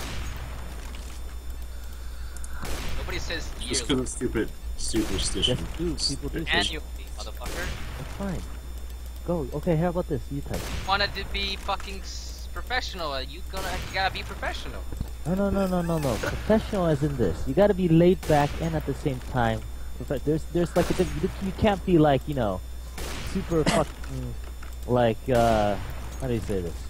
Nobody says Just yearly. because of stupid superstition. Yes, dude, people do say Annually, motherfucker. that's fine. Go. Okay, how about this? You type. Wanted to be fucking s- professional. uh, You gonna, you gotta be professional. No, no, no, no, no, no. Professional as in this. You got to be laid back and at the same time. profe- There's, there's like a, diff- you you can't be like you know, super fucking like uh, how do you say this?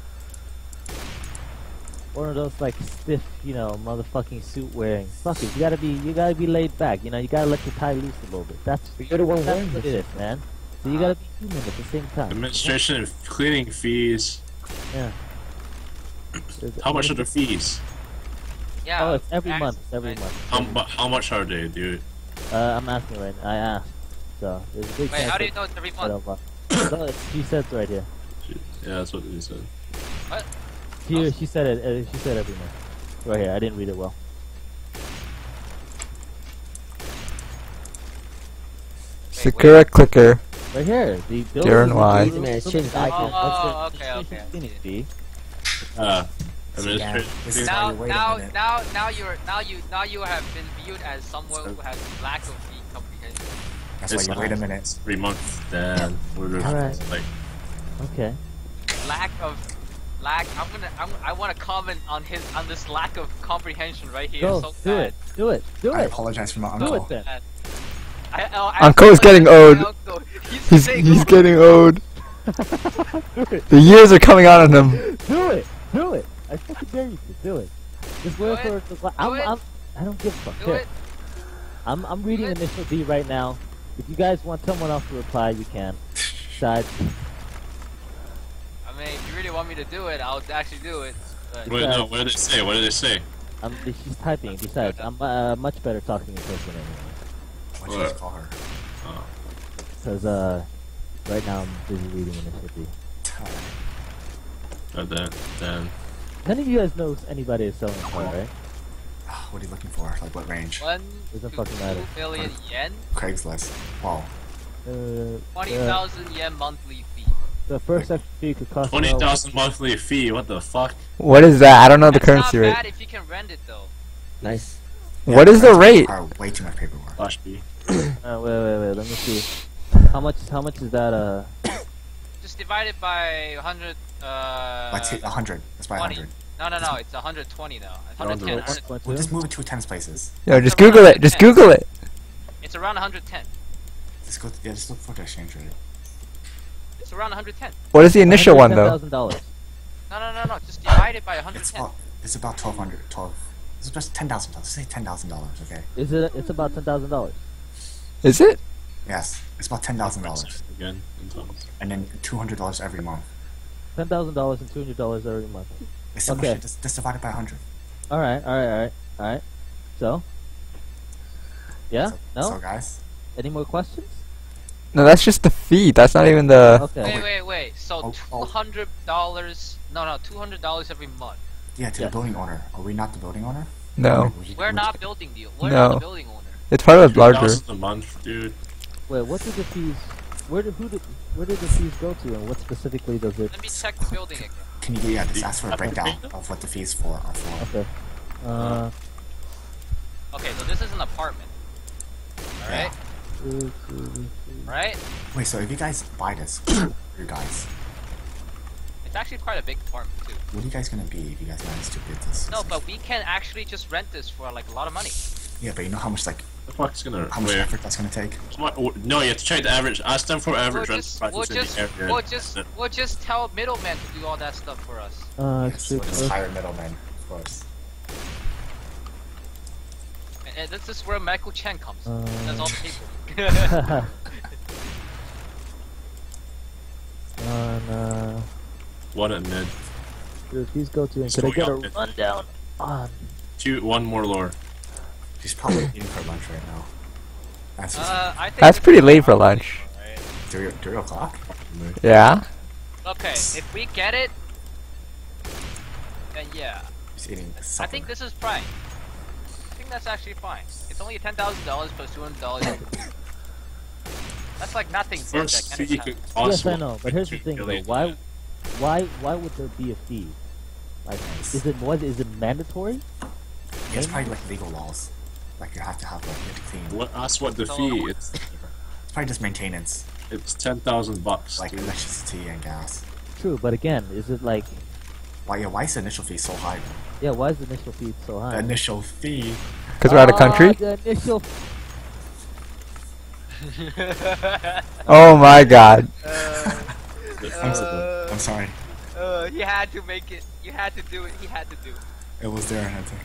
One of those like stiff, you know, motherfucking suit wearing. Fuck it. You gotta be, you gotta be laid back. You know, you gotta let your tie loose a little bit. That's You're the one that's wearing what this it is, man. So you gotta be human at the same time. Administration and cleaning fees. Yeah. There's- How much are the fees? Yeah. Oh, it's every ask- month. It's every right. month. How, mu- how much are they, dude? Uh, I'm asking right now. I asked. So there's a big Wait, chance how do you that- know it's every that month? I'll, uh, no, it's- she said it right here. Yeah, that's what they said. What? She, she said it. Uh, she said every month. Right here. I didn't read it well. Sakura clicker. Right here. The building. Darren Y. Easy, man, it's changed Oh, icon. oh, okay, okay. okay. Uh, See, yeah, administration. this is Now, why you wait a now, minute. now, now you're, now you, now you have been viewed as someone who has lack of the comprehension. That's why It's you wait a not- minute. Three months. Damn. We're just Alright. like, Okay. Lack of, lack. I'm gonna, I'm, I want to comment on his, on this lack of comprehension right here. Go. so do bad. it. Do it. Do I it. apologize for my Do uncle. it then. I, oh, I Uncle's actually getting went to owed. my uncle. He's, He's saying, he's "Oh, getting owed. do it. The years are coming out on him. Do it. Do it. I fucking dare you to do it. Just wait Do for it. it to. I'm, Do it. I'm, I don't give a fuck. Do Here. it. I'm I'm reading it. initial D right now. If you guys want someone else to reply, you can. Besides, I mean, if you really want me to do it, I'll actually do it. But what, no, what did they say? What did they say? I'm, she's typing. Besides, I'm uh, much better talking in person anyway. What'd you just call her? Oh. Because uh, right now I'm busy reading initial D. Oh, then, then. None of you guys knows anybody is selling a car, right? What are you looking for? Like what range? One Doesn't to fucking matter. two million yen, Craigslist. Wow. Uh, twenty uh, thousand yen monthly fee. the first extra fee could cost Twenty about- thousand monthly fee. What the fuck? What is that? I don't know the That's currency not rate. bad if you can rent it though. Nice. What is the that's rate? Are way too much paperwork. Flash B. Uh, wait, wait, wait. Let me see. How much? How much is that? Uh, Just divide it by one hundred. Uh, Let's hit a hundred. Let's buy a twenty. hundred. No, no, no. It's one hundred twenty now. It's one hundred ten. Round one hundred We'll just move it to tens places. Yo, just Google it. Just Google it. It's around one hundred ten. Just go. Yeah, just look for the exchange rate. It's around one hundred ten. What is the initial one ten though? thousand dollars. No, no, no, no. Just divide it by one hundred It's ten. about. It's about twelve hundred. Twelve. It's just ten thousand dollars. Say ten thousand dollars. Okay. Is it? It's about ten thousand dollars. Is it? Yes. It's about ten thousand dollars, Again, in tons. and then two hundred dollars every month. Ten thousand dollars and two hundred dollars every month. It's so Okay. much. Just, just divide it by a hundred. All right, all right, all right, all right. So, yeah, So, no. So guys. Any more questions? No, that's just the fee. That's not even the. Okay. Wait, wait, wait. So Oh, two oh. hundred dollars. No, no, two hundred dollars every month. Yeah, to Yeah. the building owner. Are we not the building owner? No, Would you- We're would not you- building deal. We're No. not the building owner. it's part of a larger. Thousands a month, dude. Wait, what did the fees? Where did who did? Where did the fees go to, and what specifically does it? Let me check the building again. Can you yeah just ask for a breakdown of what the fees for are for? Okay. Uh, Okay, so this is an apartment. Alright? two, two, three. Right? Wait, so if you guys buy this, you guys, It's actually quite a big apartment too. what are you guys gonna be if you guys manage to bid this? No, but we can actually just rent this for like a lot of money. Yeah, but you know how much like The fuck's gonna how much wait? effort that's gonna take? What? oh, No, you have to check the average. Ask them for We'll average rental just, prices we'll in just, the area. we'll just, we'll just tell middlemen to do all that stuff for us. Uh, Yes, two, we'll just uh, hire middlemen, of course. And, and this is where Michael Chen comes. Uh, That's all the people. on, uh, One at mid. dude, fees go to, and Just could I get a going up. rundown on? Two, one more lower. She's probably eating her lunch right now. That's just Uh, I think That's this pretty is late for around lunch. right? three, three o'clock. Yeah. Okay, if we get it, then yeah. She's eating I supper. think this is fine. I think that's actually fine. It's only ten thousand dollars plus two hundred dollars. That's like nothing. dude, First that fee kind could of cost. Yes, I know, but here's the two thing though. billion. Why, why, why would there be a fee? Like, is it what? Is it mandatory? Yeah, it's probably like legal laws. Like you have to have like you have to clean. What? That's what the So- fee. It's It's probably just maintenance, it's ten thousand bucks. like dude. electricity and gas. True, but again, is it like, Why? Yeah, why is the initial fee so high? yeah? Why is the initial fee so high? The initial fee. Because we're out of country. Ah, the initial. Oh my god. I'm, so, I'm sorry. Uh, he had to make it. You had to do it. He had to do it. It was there and I took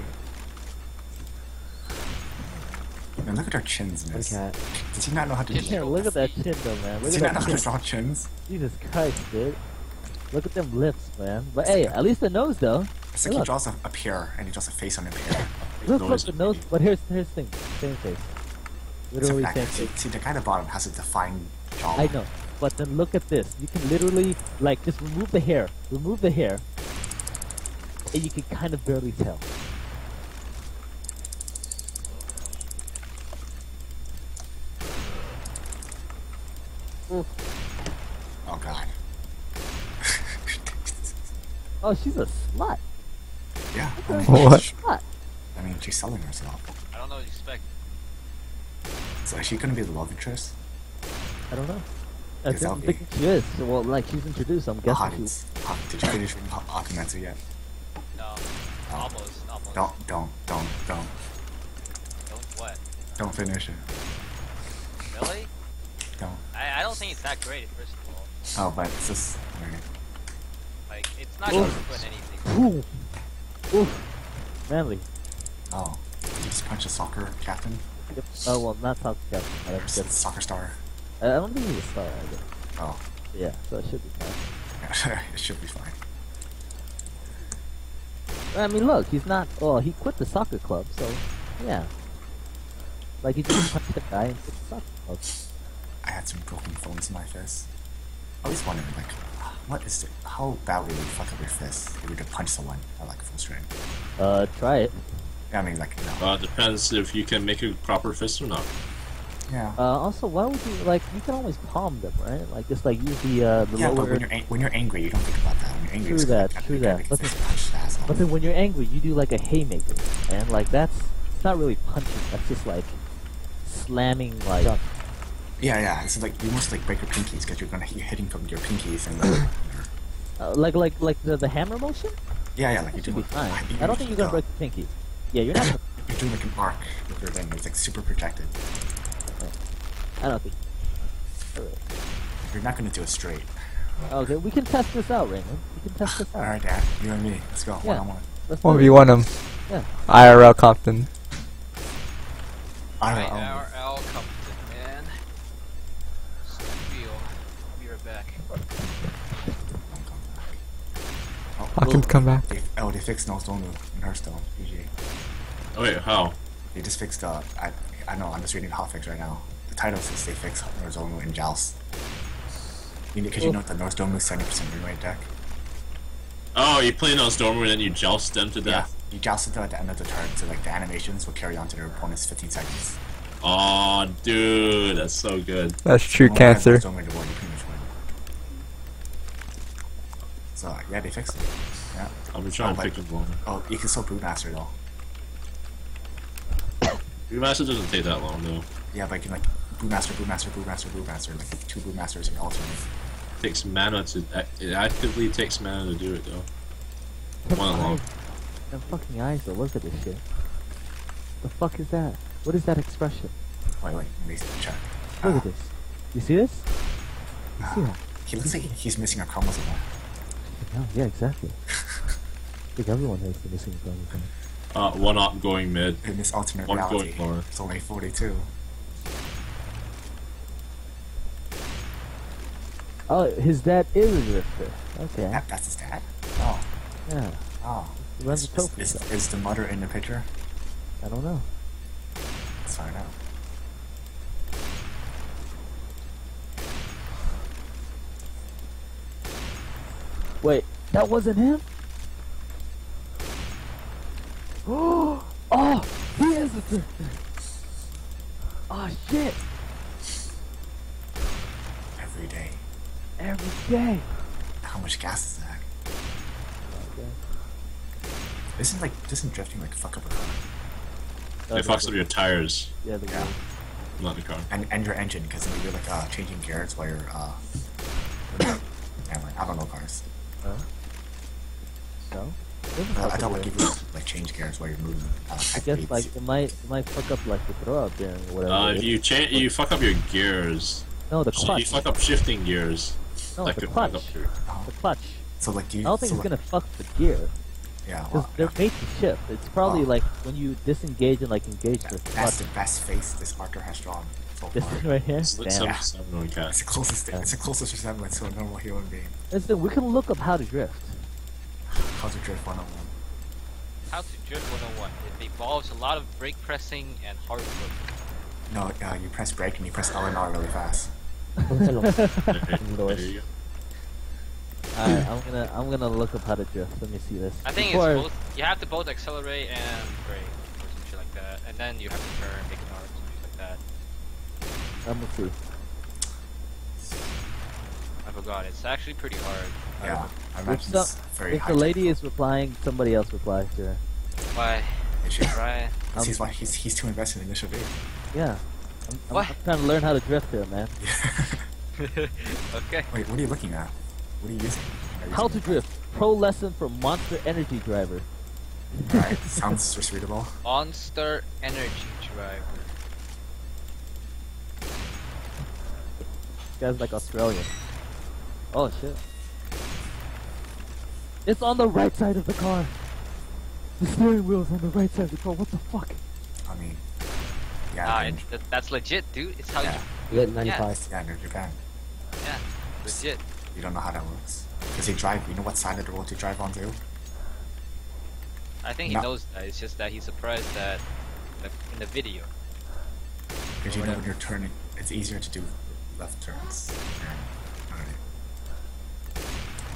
it. Man, look at our chins, miss. Okay. Does he not know how to Yeah, do look at that chin though, man. Does Look he at not know that how to chin. draw chins? Jesus Christ, dude. Look at them lips, man. But hey, at least the nose though. It's like he Look. draws a, up here and he draws a face on up here. Look, look Nose. the nose. But here's here's the thing. Same face. Literally Except same that, see, face. see, the guy at the bottom has a defined jaw. I know. But then look at this. You can literally like just remove the hair. Remove the hair. And you can kind of barely tell. Oh god. Oh, she's a slut. Yeah. I mean, What? she's- Slut. I mean, she's selling herself. I don't know what you expect. So is she gonna be the love interest? I don't know. I Is don't that think she is. So, well, like she's introduced. I'm guessing she. Hotties. Hot, did you finish reading Hot Akimetsu yet? No. Almost. Almost. Don't, don't, don't, don't. Don't what? Don't finish it. Really? Don't. I, I don't think it's that great. First of all, Oh, but it's just. alright. like it's not going to put anything. Ooh. Oof. Manly. Oh. Did you just punch a soccer captain? Yep. Oh well, not top captain. Whatever. Just Just, soccer star? I don't think he's a star. I guess. Oh. Yeah, so it should be fine. it should be fine. I mean, look, he's not. Oh, he quit the soccer club, so yeah. Like he just punched the guy and quit the soccer club. I had some broken phones in my face. I was wondering, like, What is the, how bad would you fuck up your fist if you could punch someone at like full strength? Uh, try it. Yeah, I mean like no. Uh, depends if you can make a proper fist or not. Yeah. Uh, also, why would you like? You can always palm them, right? Like just like use the uh the yeah, but lower. when you're ang- when you're angry, you don't think about that. When you're angry, True it's that, like, true gotta that. get But this then- punch, asshole. But then when you're angry, you do like a haymaker, and like that's it's not really punching. That's just like slamming, like. Yeah. Yeah, yeah. It's like you must like break your pinkies because you're gonna you're hitting from your pinkies and like, Uh, like like like the the hammer motion. yeah, yeah. Like you're Should be doing. fine. think I don't think you're gonna uh, break the pinky. Yeah, you're not. You're doing like an arc with your thing. It's like super protected. I don't think. You're not gonna do it straight. Okay, we can test this out, Raymond. We can test this out. All right, Dad. You and me. Let's go. One Yeah. on one. Let's do one it. v one him. Yeah. I R L Compton. I Wait, don't know. R L Compton, man. So real. Be right back. I can come back. They, oh, they fixed Nozomu in Hearthstone. G G. Oh wait, how? They just fixed. Uh, I I know. I'm just reading the hotfix right now. The title says they fixed Nozomu in Joust. Because you know the Nozomu seventy percent win rate deck. Oh, you play those Dormer and then you joust them to Yeah. death. You jousted them at the end of the turn, so like the animations will carry on to their opponent's fifteen seconds. Oh, dude, that's so good. That's true Someone has cancer. Nozomu in the board, you pretty much win. So yeah, they fixed it. Yeah. I'll be trying Oh, to pick but- up one. Oh, you can still Brewmaster though. Remaster doesn't take that long though. Yeah, but you can like Brewmaster, Brewmaster, Brewmaster, Brewmaster, like two Brewmasters and alternate. It takes mana to. It actively takes mana to do it though. Them One alone. eyes, them fucking eyes though. Look at this shit. The fuck is that? What is that expression? Wait, wait, let me check. Look Uh, at this. You see this? You see that? He looks like he's missing a chromosome. No, yeah, exactly. I think everyone has the missing chromosome. Uh, one up going mid. In this alternate One reality, going lower. it's only forty-two. Oh, his dad is a drifter. Okay. That, that's his dad? Oh, Yeah. oh. He runs Is, a trophy. is, shop. is, is the mother in the picture? I don't know. Let's find out. Wait, that wasn't him? Oh, oh, he is a drifter. Oh shit! Every day. Every day. How much gas is that? Isn't like, doesn't drifting like fuck up a car? It fucks up your tires, Yeah, the Yeah. wheel. not the car. And, and your engine, because then you're like uh, changing gears while you're, uh... yeah, like, I don't know cars. No. No. Doesn't But fuck I up thought like the you wheel. could like change gears while you're moving. Uh, I guess like it might it might fuck up like the throw up there or whatever. Uh, it if is. you change, you fuck up your gears. no, the You clutch. fuck up shifting gears. no, that the could clutch. fuck up your. The clutch. So like, do I you... don't think so, it's like, gonna fuck the gear. Yeah, Because well, they're yeah. made to shift. It's probably Oh. like when you disengage and like engage the That's clutch. the best face this Arthur has drawn so This far. thing right here. It's lit Damn. seventy-seven on It's cat. the closest. It's the closest resemblance to a normal human being. Listen, we can look up how to drift. How to drift one on one. How to drift one oh one. It involves a lot of brake pressing and hard work. No, uh, you press brake and you press L and R really fast. There you go. Alright, I'm gonna I'm gonna look up how to drift. Let me see this. I think Before- it's both. You have to both accelerate and brake or some shit like that, and then you have to turn, make an arc, something like that. Let me see. I forgot. It's actually pretty hard. Yeah, I If, imagine some, it's very if high. the lady is replying, somebody else replies to her. Why? Right? Because he's, why- he's, he's too invested in initial V. Yeah. I'm, I'm, What? I'm trying to learn how to drift here, man. Okay. Wait, what are you looking at? What are you using? Are you How to using- drift. Pro lesson from Monster Energy Driver. Alright, sounds just readable. Monster Energy Driver. This guy's like Australian. Oh shit. It's on the right side of the car. The steering wheel's on the right side of the car. What the fuck? I mean, yeah, Ah, in, it, that, that's legit, dude. It's how yeah, You get ninety-five. yeah, in Japan. you. Yeah. Legit. You don't know how that works. Because you drive, you know what side of the road you drive onto? I think he No. knows that. It's just that he's surprised that the, in the video. Because you know Whatever. when you're turning, it's easier to do left turns. Yeah. Alright.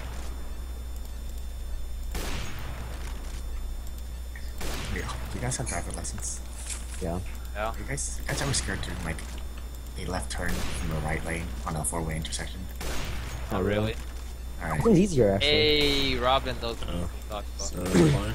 You guys have driver lessons. Yeah. Yeah. Are you guys, you guys ever scared to make a left turn from the right lane on a four-way intersection? Oh, really? Alright. It's easier actually. Hey, Robin knows what Oh. you're talking about. So, fine.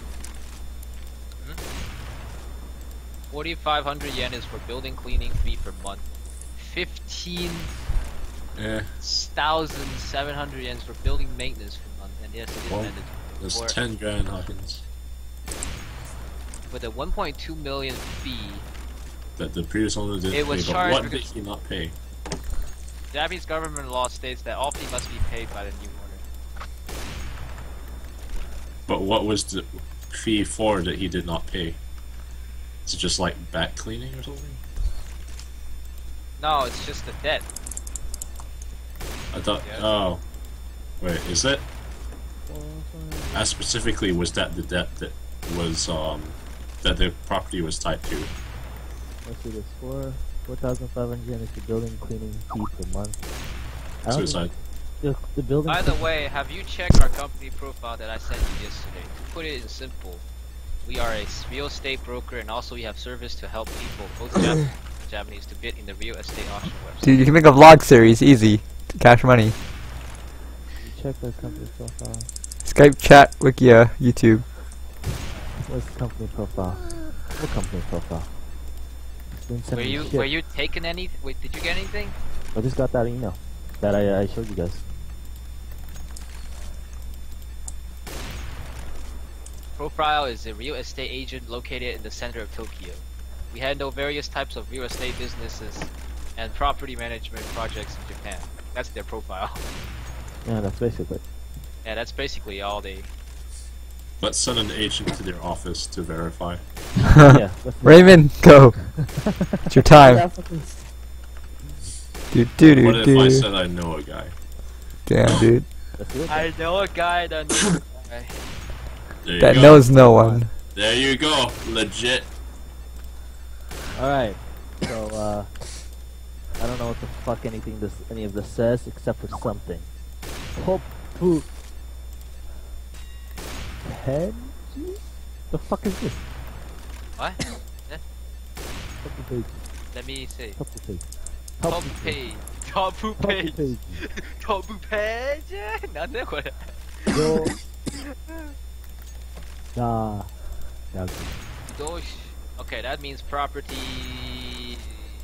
forty-five hundred yen is for building cleaning fee per month. fifteen Yeah, thousand seven hundred yen is for building maintenance per month. And yes, it is Well, mandatory. there's For- ten grand, Hawkins. With a one point two million fee, That the previous owner did It pay, was but charged what did because- he not pay? Japanese government law states that all fee must be paid by the new owner. But what was the fee for that he did not pay? Is it just like back cleaning or something? No, it's just the debt. I thought. Yes. Oh, wait, is it? Uh, specifically, was that the debt that was um that the property was tied to? Let's see this. Four four thousand five hundred yen is the building cleaning fee per month. I don't Suicide. think The, the building. By the way, have you checked our company profile that I sent you yesterday? To put it in simple, we are a real estate broker and also we have service to help people, both Japanese and Japanese, to bid in the real estate auction website. Dude, you can make a vlog series easy to cash money. You check the company profile. Skype chat, Wikia, YouTube. What's the company profile? What company profile? Didn't send Were me you shit. were you taking any? Wait, did you get anything? I just got that email that I, I showed you guys. Profile is a real estate agent located in the center of Tokyo. We handle various types of real estate businesses and property management projects in Japan. That's their profile. Yeah, that's basically. Yeah, that's basically all they. Let's send an agent to their office to verify. Yeah. That's Raymond, go. It's your time. Yeah, fucking- Do do do What if I do. said I know a guy? Damn, dude. Let's do it. I know a guy that knows a guy. There you That go. knows no one. There you go. Legit. All right. So uh, I don't know what the fuck anything this any of this says except for something. Popu. Penji? The fuck is this? What? Couple page. Let me see. Couple page. Top page. Top Couple page. page. Top page. なんだよこれ。 Yo. Da. Yaku. Dosh. Okay, that means property.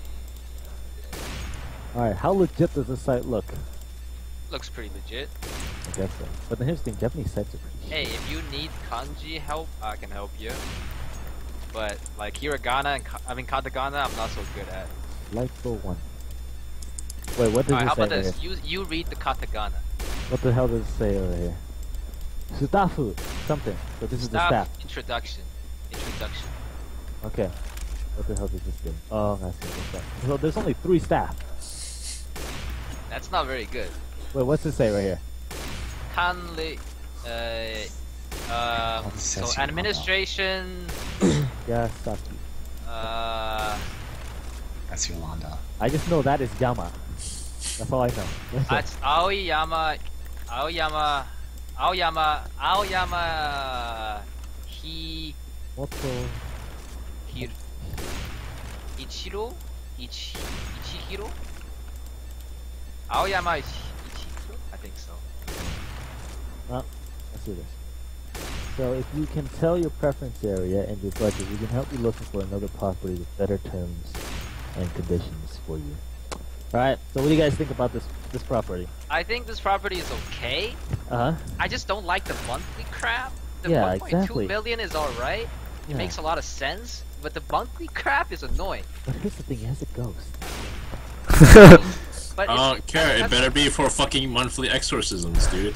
All right. How legit does this site look? Looks pretty legit. I guess so. But the interesting Japanese sites are pretty. Hey, if you need kanji help, I can help you. But like hiragana and ka- I mean katakana, I'm not so good at. Light for one. Wait, what does Alright, it how say about right this? here? You you read the katakana. What the hell does it say over here? Sutafu. Something. So this is the Staff staff. introduction. Introduction. Okay. What the hell does this do? Oh, I see. What's that? So there's only three staff. That's not very good. Wait, what's it say right here? Kanli. Uh. Um, It so says here, administration. Yasaki. Uh. That's Yolanda. I just know that is Yama. That's all I know. That's Aoyama. Aoyama. Aoyama. Aoyama. He. Moto. Hir. Ichiro? Ich, Ichihiro? Aoyama Ich, Ichihiro? I think so. Let's do this. So if you can tell your preference area and your budget, we can help you looking for another property with better terms and conditions for you. Alright, so what do you guys think about this this property? I think this property is okay. Uh-huh. I just don't like the monthly crap. The Yeah, one point two exactly. million is alright. It Yeah. makes a lot of sense. But the monthly crap is annoying. But here's the thing, it has a ghost. But I it's- don't care. It that's- better be for fucking monthly exorcisms, dude.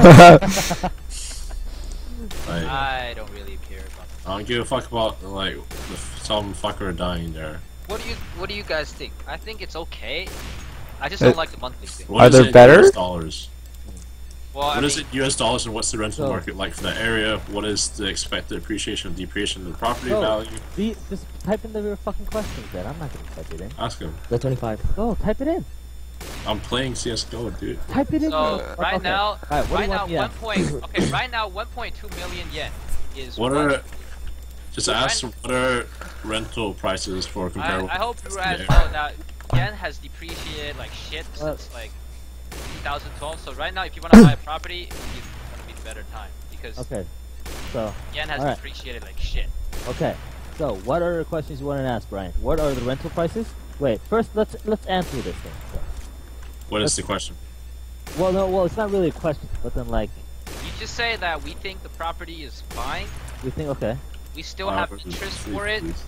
Like, I don't really care about that. I don't give a fuck about like the, f- some fucker dying there. What do you What do you guys think? I think it's okay. I just Uh, don't like the monthly thing. What Are is there it in better? U S dollars? Well, I What is mean, it U S dollars and what's the rental So- market like for that area? What is the expected appreciation and depreciation of the property Bro, value? be, just type in the fucking questions then. I'm not gonna type it in. Ask him. The twenty-five. Go, type it in. I'm playing C S G O, dude. Type it in. So bro. right Okay. now, Alright, what do right you now, want me at? one point. Okay, right now, one point two million yen is. What one- are Just ask what are rental prices for I, comparable. I hope you guys Yeah. know that yen has depreciated like shit since like two thousand twelve. So right now, if you want to buy a property, it's gonna be the better time because Okay. So, yen has alright. depreciated like shit. okay. So, what are the questions you want to ask, Brian? What are the rental prices? Wait, first let's let's answer this thing. So, What is the question? well, no, well, it's not really a question, but then like You just say that we think the property is fine. we think, okay, We still have Uh, interest please, for it. please.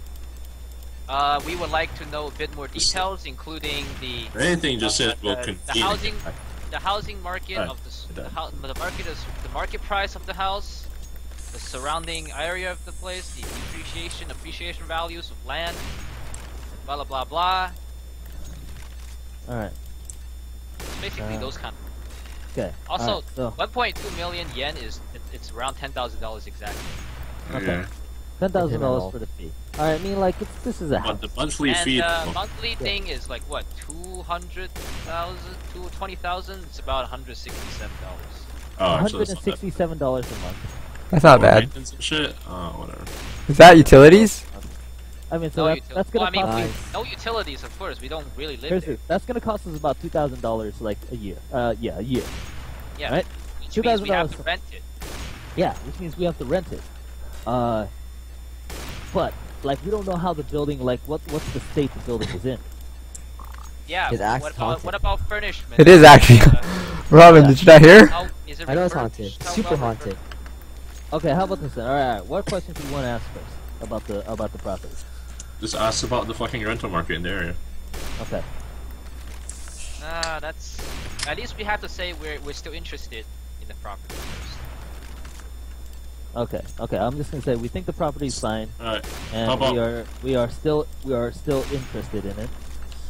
Uh, we would like to know a bit more details, including the Anything just uh, said will the, the continue. housing, the housing market Right. of the, s- Done. the, hou- the market is the market price of the house, the surrounding area of the place, the depreciation, appreciation values of land, blah blah blah blah. all right, It's basically Uh, those kind. okay. Also, all right, so one point two million yen is it, it's around ten thousand dollars exactly. Okay. ten thousand dollars all. for the fee. All right, I mean, like it's this is a house. But the monthly And fee. uh, though. monthly thing is like what two hundred thousand, two twenty thousand. It's about one hundred sixty-seven dollars. Oh, One actually, hundred it's and not that sixty-seven dollars a month. That's not bad. bad. Maintenance and shit. Oh, whatever. Is that utilities? I mean, so No, that's, util- that's gonna well, I mean, cost. we- Nice. no utilities, of course. We don't really live Here's there. the- that's gonna cost us about two thousand dollars, like a year. Uh, yeah, a year. Yeah, right? which means we have $2,000 to rent it. Yeah, which means we have to rent it. Uh, but like we don't know how the building, like what what's the state the building is in. Yeah. His axe What is about haunted. what about furnishment? It is actually. Uh, Robin, Yeah. did you not hear? how, is it I know it's haunted. refurbished? How Super well haunted. refurbished? Okay, how about this then? All right, all right. What questions do you want to ask first about the about the property? Just ask about the fucking rental market in the area. Okay. Nah, that's. At least we have to say we're we're still interested in the property first. Okay, okay. I'm just gonna say we think the property is fine, Alright. and How about- we are we are still we are still interested in it.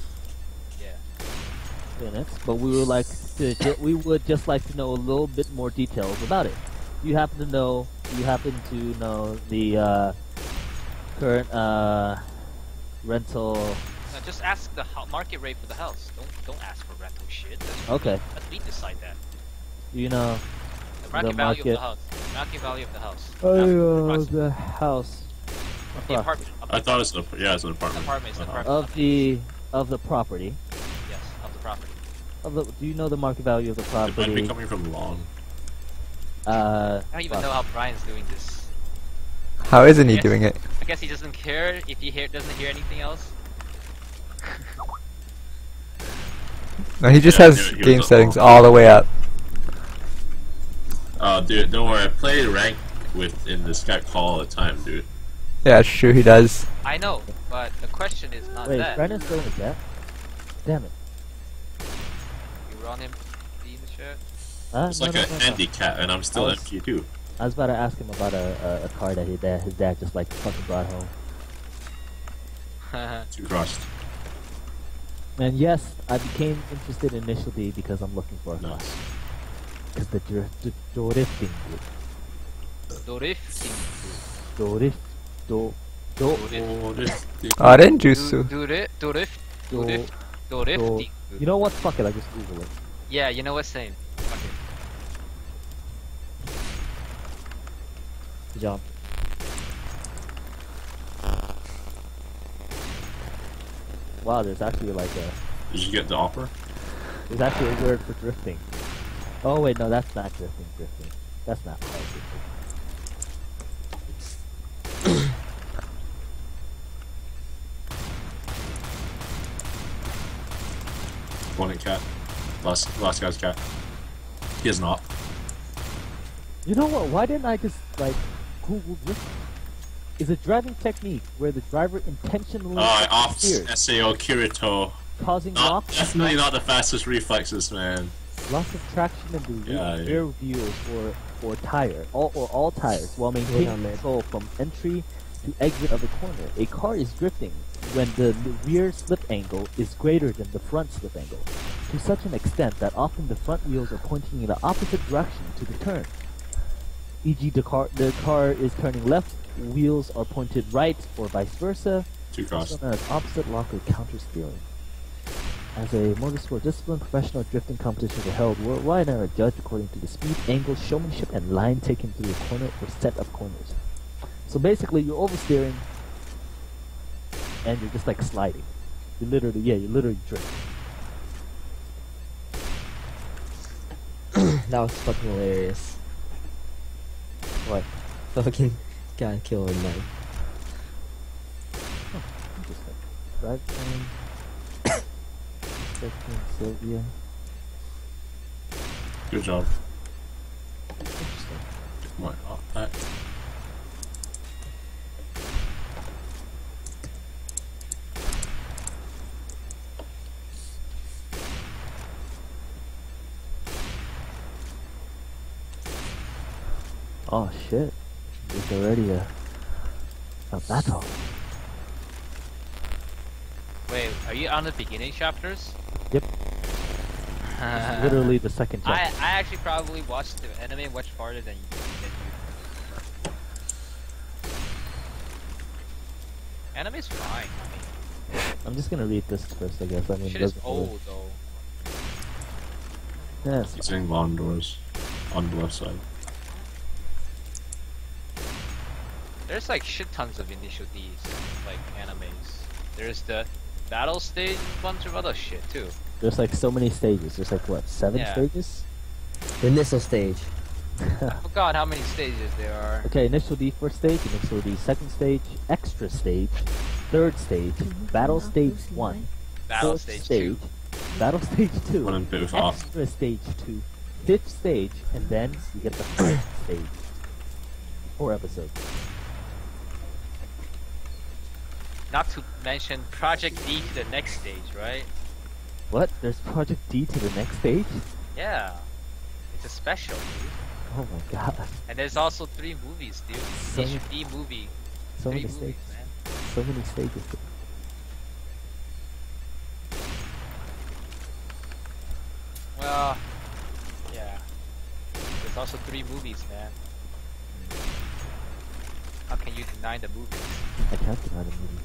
Yeah. In it, but we would like to ju- we would just like to know a little bit more details about it. You happen to know you happen to know the uh, current uh, rental. Now just ask the ho- market rate for the house. Don't don't ask for rental shit. That's, Okay, let me decide that. you know. The market The value market- of the house. Market value of the house. Oh, Approximate- the house the apartment. Of I the thought it was an, yeah, it's an apartment. apartment. It's the Uh-huh. apartment. of the of the property. Yes, of the property. Of the, do you know the market value of the It might be property? coming from Long. Uh, I don't even fuck. know how Brian's doing this. How isn't he Yes. doing it? I guess he doesn't care if he hear doesn't hear anything else. No, he just Yeah, has he- he was game a- settings all the way up. Oh, dude, don't worry. I play rank with in the Skype call all the time, dude. Yeah, it's true, he does. I know, but the question is not Wait, that. Brandon's still in the chat? Damn it. You run him be in the chat. Huh? It's No, like no, a no, no. handicap, and I'm still I was- M G too. I was about to ask him about a, a, a car that his dad, his dad just like fucking brought home. Too crossed. And yes, I became interested initially because I'm looking for a car. Nice. Because the, dr- the drifting, Drifting. drift, do, do, Oh, this thing. Aren Jutsu. Drift. Drift. do, Drift. do. Drifting. You know what? Fuck it, I just Google it. Yeah, you know what's saying. Fuck it. Good job. Wow, there's actually like a, Did you get the offer? there's actually a word for drifting. Oh wait, no, that's not drifting, drifting. That's not car drifting. One in cat. Last last guy's cat. He is not. You know what? Why didn't I just like Google drifting? Is a driving technique where the driver intentionally Uh, off steers, S A O Kirito. causing Not, loss, definitely not the fastest reflexes, man. loss of traction in the Yeah, rear, yeah. rear wheels or or tire, all or all tires, while on, maintaining man. control from entry to exit of the corner. A car is drifting when the rear slip angle is greater than the front slip angle, to such an extent that often the front wheels are pointing in the opposite direction to the turn. for example, the car the car is turning left, wheels are pointed right, or vice versa. Too crossed. Also known as opposite lock or counter steering. As a motorsport discipline, professional drifting competitions are held worldwide and are judged according to the speed, angle, showmanship, and line taken through a corner or set of corners. So basically, you're oversteering, and you're just like sliding. You literally, yeah, you literally drift. That was fucking hilarious. What? Fucking got killed with a knife. Interesting. Drivetrain. Fifteen Sylvia. Good job. Interesting. Come on, up that. Oh shit! There's already a a battle. Wait, are you on the beginning chapters? Yep. Literally the second I, chapter. I actually probably watched the anime much farther than, than you. Anime's fine. I mean, I'm just gonna read this first, I guess. I mean, shit is doesn't really- old though. Yes. He's saying barn doors on the left side. There's like shit tons of initial Ds, like animes. There's the battle stage, and a bunch of other shit too. There's like so many stages. There's like what, seven Yeah. stages? The initial stage. I forgot how many stages there are. Okay, initial D first stage, initial D second stage, extra stage, third stage, battle stage one, Battle fourth stage, stage, two. battle stage two, One and bit with off. extra stage two, fifth stage, and then you get the final stage. Four episodes. Not to mention Project D to the next stage, right? What? There's Project D to the next stage? Yeah. It's a special, dude. Oh my god. And there's also three movies, dude. So Initial D movie. So three many movies, stages. man. So many stages. Well, yeah. There's also three movies, man. How can you deny the movies? I can't deny the movies.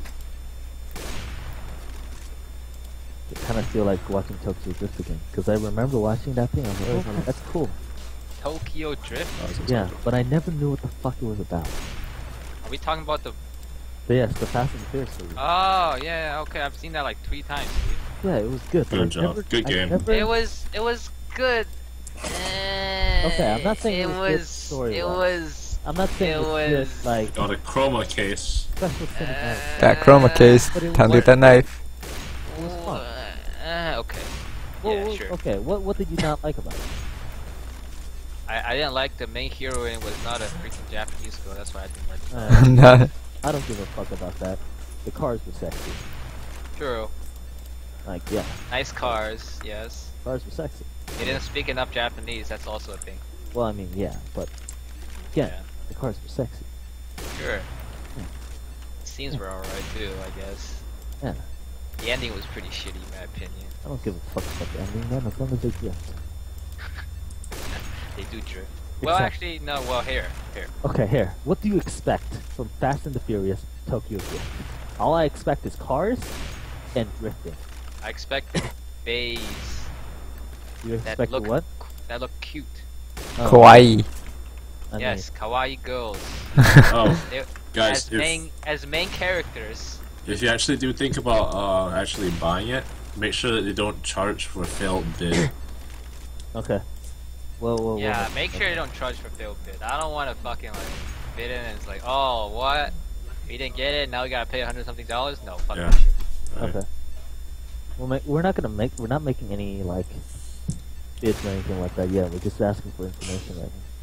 I kind of feel like watching Tokyo Drift again. Because I remember watching that thing. I was like, oh, that's cool. Tokyo Drift? Yeah, but I never knew what the fuck it was about. Are we talking about the... But yes, the Fast and the Furious series. Oh, yeah, okay. I've seen that like three times, dude. Yeah, it was good. but Good I job. never- Good I game. never- It was... It was good. Okay, I'm not saying it was good It story-wise. was... I'm not saying it it was, was- good, like Got a chroma case. special cinematics. That chroma case. But it Time to was- get that knife. It was fun. Uh, okay. Well, Yeah, well, sure. Okay, what what did you not like about it? I, I didn't like the main heroine was not a freaking Japanese girl. That's why I didn't like it. Uh, Nah. I don't give a fuck about that. The cars were sexy. True. Like, yeah, Nice cars, yes. cars were sexy. They didn't speak enough Japanese. That's also a thing. Well, I mean, yeah, but again, Yeah. the cars were sexy. Sure. Scenes were alright too, I guess. Yeah, The ending was pretty shitty, in my opinion. I don't give a fuck about the ending, man, as long as they drift. They do drift. Well, Exactly. actually, no. Well, here, here. Okay, here. What do you expect from Fast and the Furious Tokyo Drift? All I expect is cars and drifting. I expected bays You that expect look what? that look cute. Oh, Kawaii. I mean, Yes, kawaii girls. Oh, They, guys, as if, main as main characters. if you actually do think about uh, actually buying it, make sure that they don't charge for failed bid. Okay. Well, well, Yeah, well, make sure you don't charge for failed bid. I don't want to fucking like bid in and it's like, oh, what? We didn't get it. Now we gotta pay a hundred something dollars. No, fuck Yeah. that shit. Right. Okay. We'll make, we're not gonna make. We're not making any like bids or anything like that yet. We're just asking for information right now.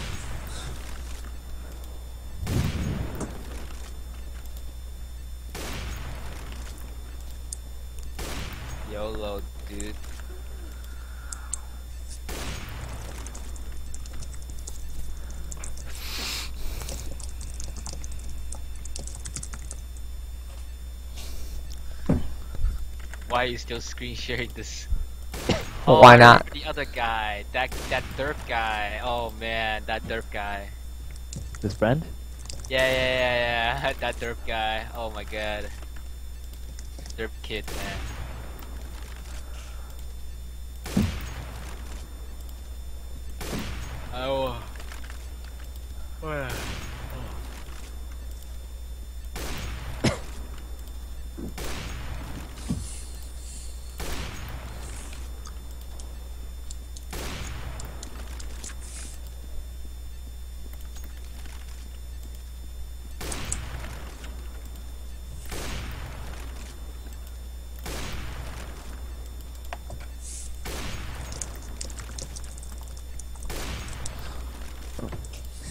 YOLO, dude. Why are you still screen sharing this? Well, why I not? remember The other guy, that that derp guy. Oh man, that derp guy. This friend? Yeah, yeah, yeah, yeah. That derp guy. Oh my god. Derp kid, man. Oh.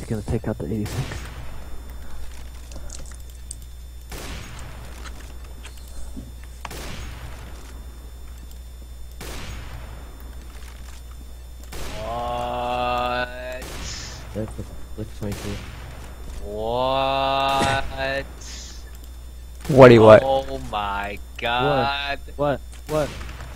gonna take out the eighty-six. What? That's the Blitz twenty-two. What? What do you what? Oh my god. What? What?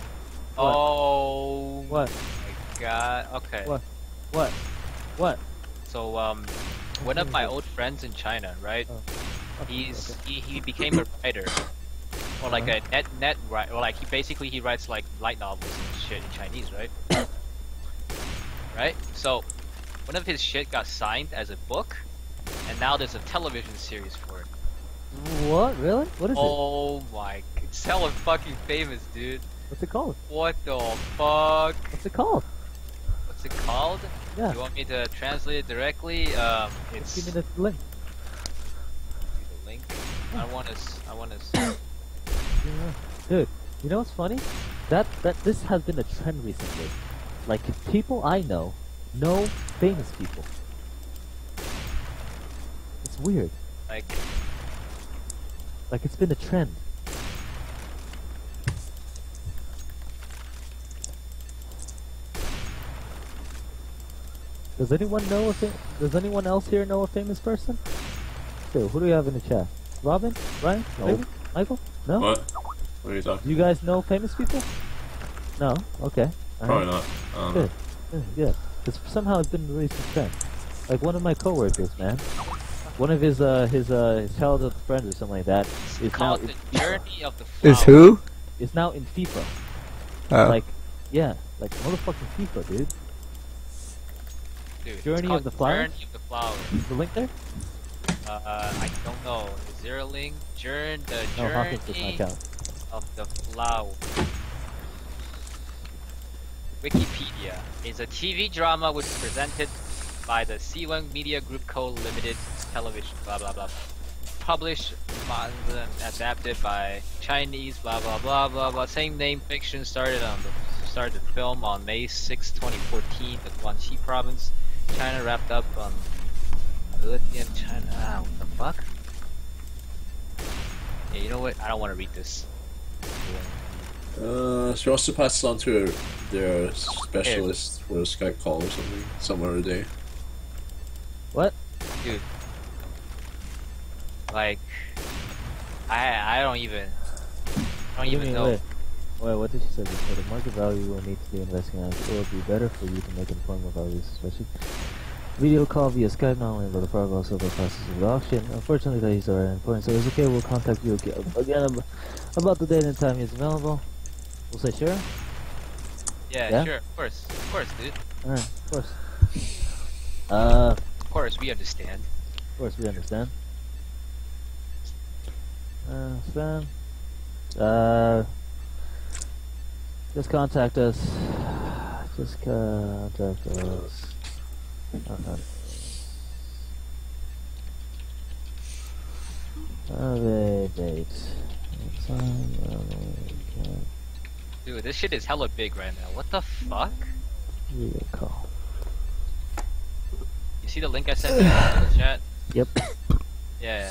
Oh What? my god. Okay. What? What? What? So um, one of my old friends in China, right? Oh. Okay, He's okay. he, he became a writer, or like a net net writer, or like he basically he writes like light novels and shit in Chinese, right? Right. So one of his shit got signed as a book, and now there's a television series for it. What? Really? What is it? Oh my! It's hella fucking famous, dude. What's it called? What the fuck? What's it called? What's it called? Yeah. You want me to translate it directly? Um, Just it's give me the link. the link. I want to. I want to. Yeah. Dude, you know what's funny? That that this has been a trend recently. Like people I know know famous people. It's weird. Like, Like it's been a trend. Does anyone know a fa- Does anyone else here know a famous person? Dude, who do we have in the chat? Robin? Ryan? No. Maybe? Michael? No? What? What are you talking? Do you guys know famous people? No? Okay. Probably Alright. not. I don't know. Good. Good, Yeah. It's somehow it's been a recent trend. Like one of my coworkers, man. One of his uh his uh his childhood friends or something like that it's is now called in the FIFA. Journey of the Flower. Is who? Is now in FIFA. Oh. Like, yeah, like motherfucking FIFA, dude. Dude, it's Journey called of the Flowers? Journey of the Flower. Is the link there? Uh, I don't know. Is there a link? Journey, the No, Hawkins does Journey not count. of the Flower. Wikipedia is a T V drama which is presented by the C one Media Group Co. Limited Television, blah blah blah. Published, uh, adapted by Chinese, blah blah blah blah blah. Same name fiction started on the started the film on May sixth, twenty fourteen, in Guangxi Province, China. Wrapped up on Lithium China. Ah, what the fuck? Yeah, you know what? I don't want to read this. Uh, should also pass this on to their specialist for a Skype call or something some other day. What? Dude. Like, I I don't even I don't Give even me- know. Wait, wait, what did she say before? The market value will need to be investigated. It will be better for you to make informed values, especially video call via Skype, not only about the product, but also the process of the auction. Unfortunately, these are important, so it's okay. We'll contact you again, again ab- about the date and time it's available. We'll say sure. Yeah, Yeah? sure, of course, of course, dude, Alright, of course. Uh, of course, we understand. of course we understand. Uh, Sven. Uh, just contact us. Just contact us. Uh, uh, date. Time, uh, Dude, this shit is hella big right now. What the fuck? video call. You see the link I sent you in the chat? Yep. Yeah.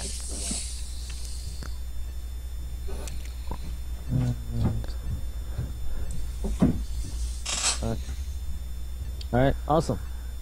Alright, awesome.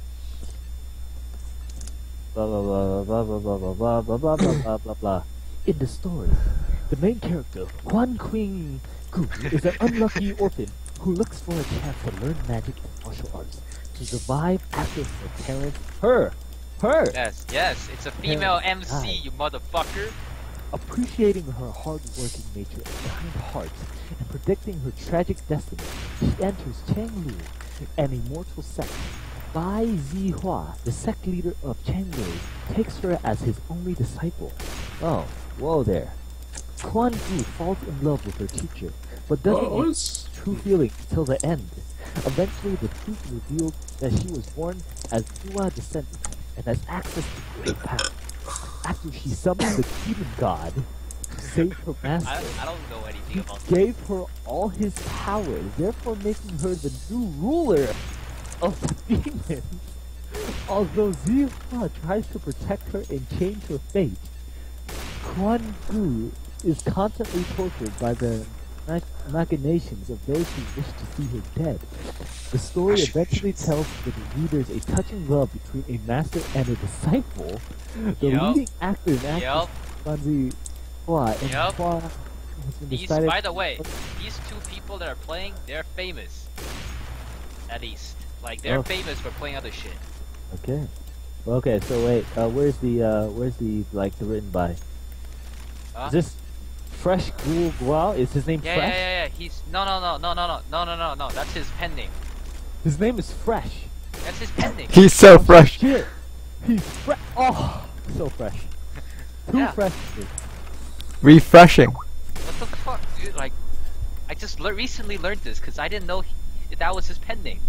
Blah blah blah blah blah blah blah blah blah blah blah blah blah blah. In the story, the main character, Huan Qing Gu, is an unlucky orphan who looks for a chance to learn magic and martial arts to survive after her parents, her, her, Yes, yes, it's a female Yeah. M C, you motherfucker. appreciating her hard-working nature and kind heart, and predicting her tragic destiny, she enters Chenglu, an immortal sect. Bai Zihua, the sect leader of Chenglu, takes her as his only disciple. Oh, whoa there. Quan Fu falls in love with her teacher, but doesn't What know was? true feelings till the end. Eventually, the truth revealed that she was born as Dua descendant and has access to great power. After she summoned the demon god to save her master, I, I don't know anything about this. gave her all his power, therefore making her the new ruler of the demons. Although Zifa tries to protect her and change her fate, Quan Gu is constantly tortured by the mach- machinations of those who wish to see her dead. The story eventually tells the readers a touching love between a master and a disciple. The Yup. leading actor and actress Yup. Quan Zi Hua and Yup. Hua has been These, decided. by the way, these two people that are playing, they're famous. At least. Like, they're Oh. famous for playing other shit. Okay. Okay, so wait, uh, where's the, uh, where's the, like, the written by? Huh? Is this Fresh Ghoul Guao? Is his name Yeah, Fresh? yeah, yeah, yeah. He's no, no, no, no, no, no, no, no, no, no. That's his pen name. His name is Fresh. That's his pen name. He's so fresh. Shit! He's fresh. Oh, so fresh. Too Yeah. fresh. Refreshing. What the fuck, dude? Like, I just le- recently learned this because I didn't know he- that was his pen name.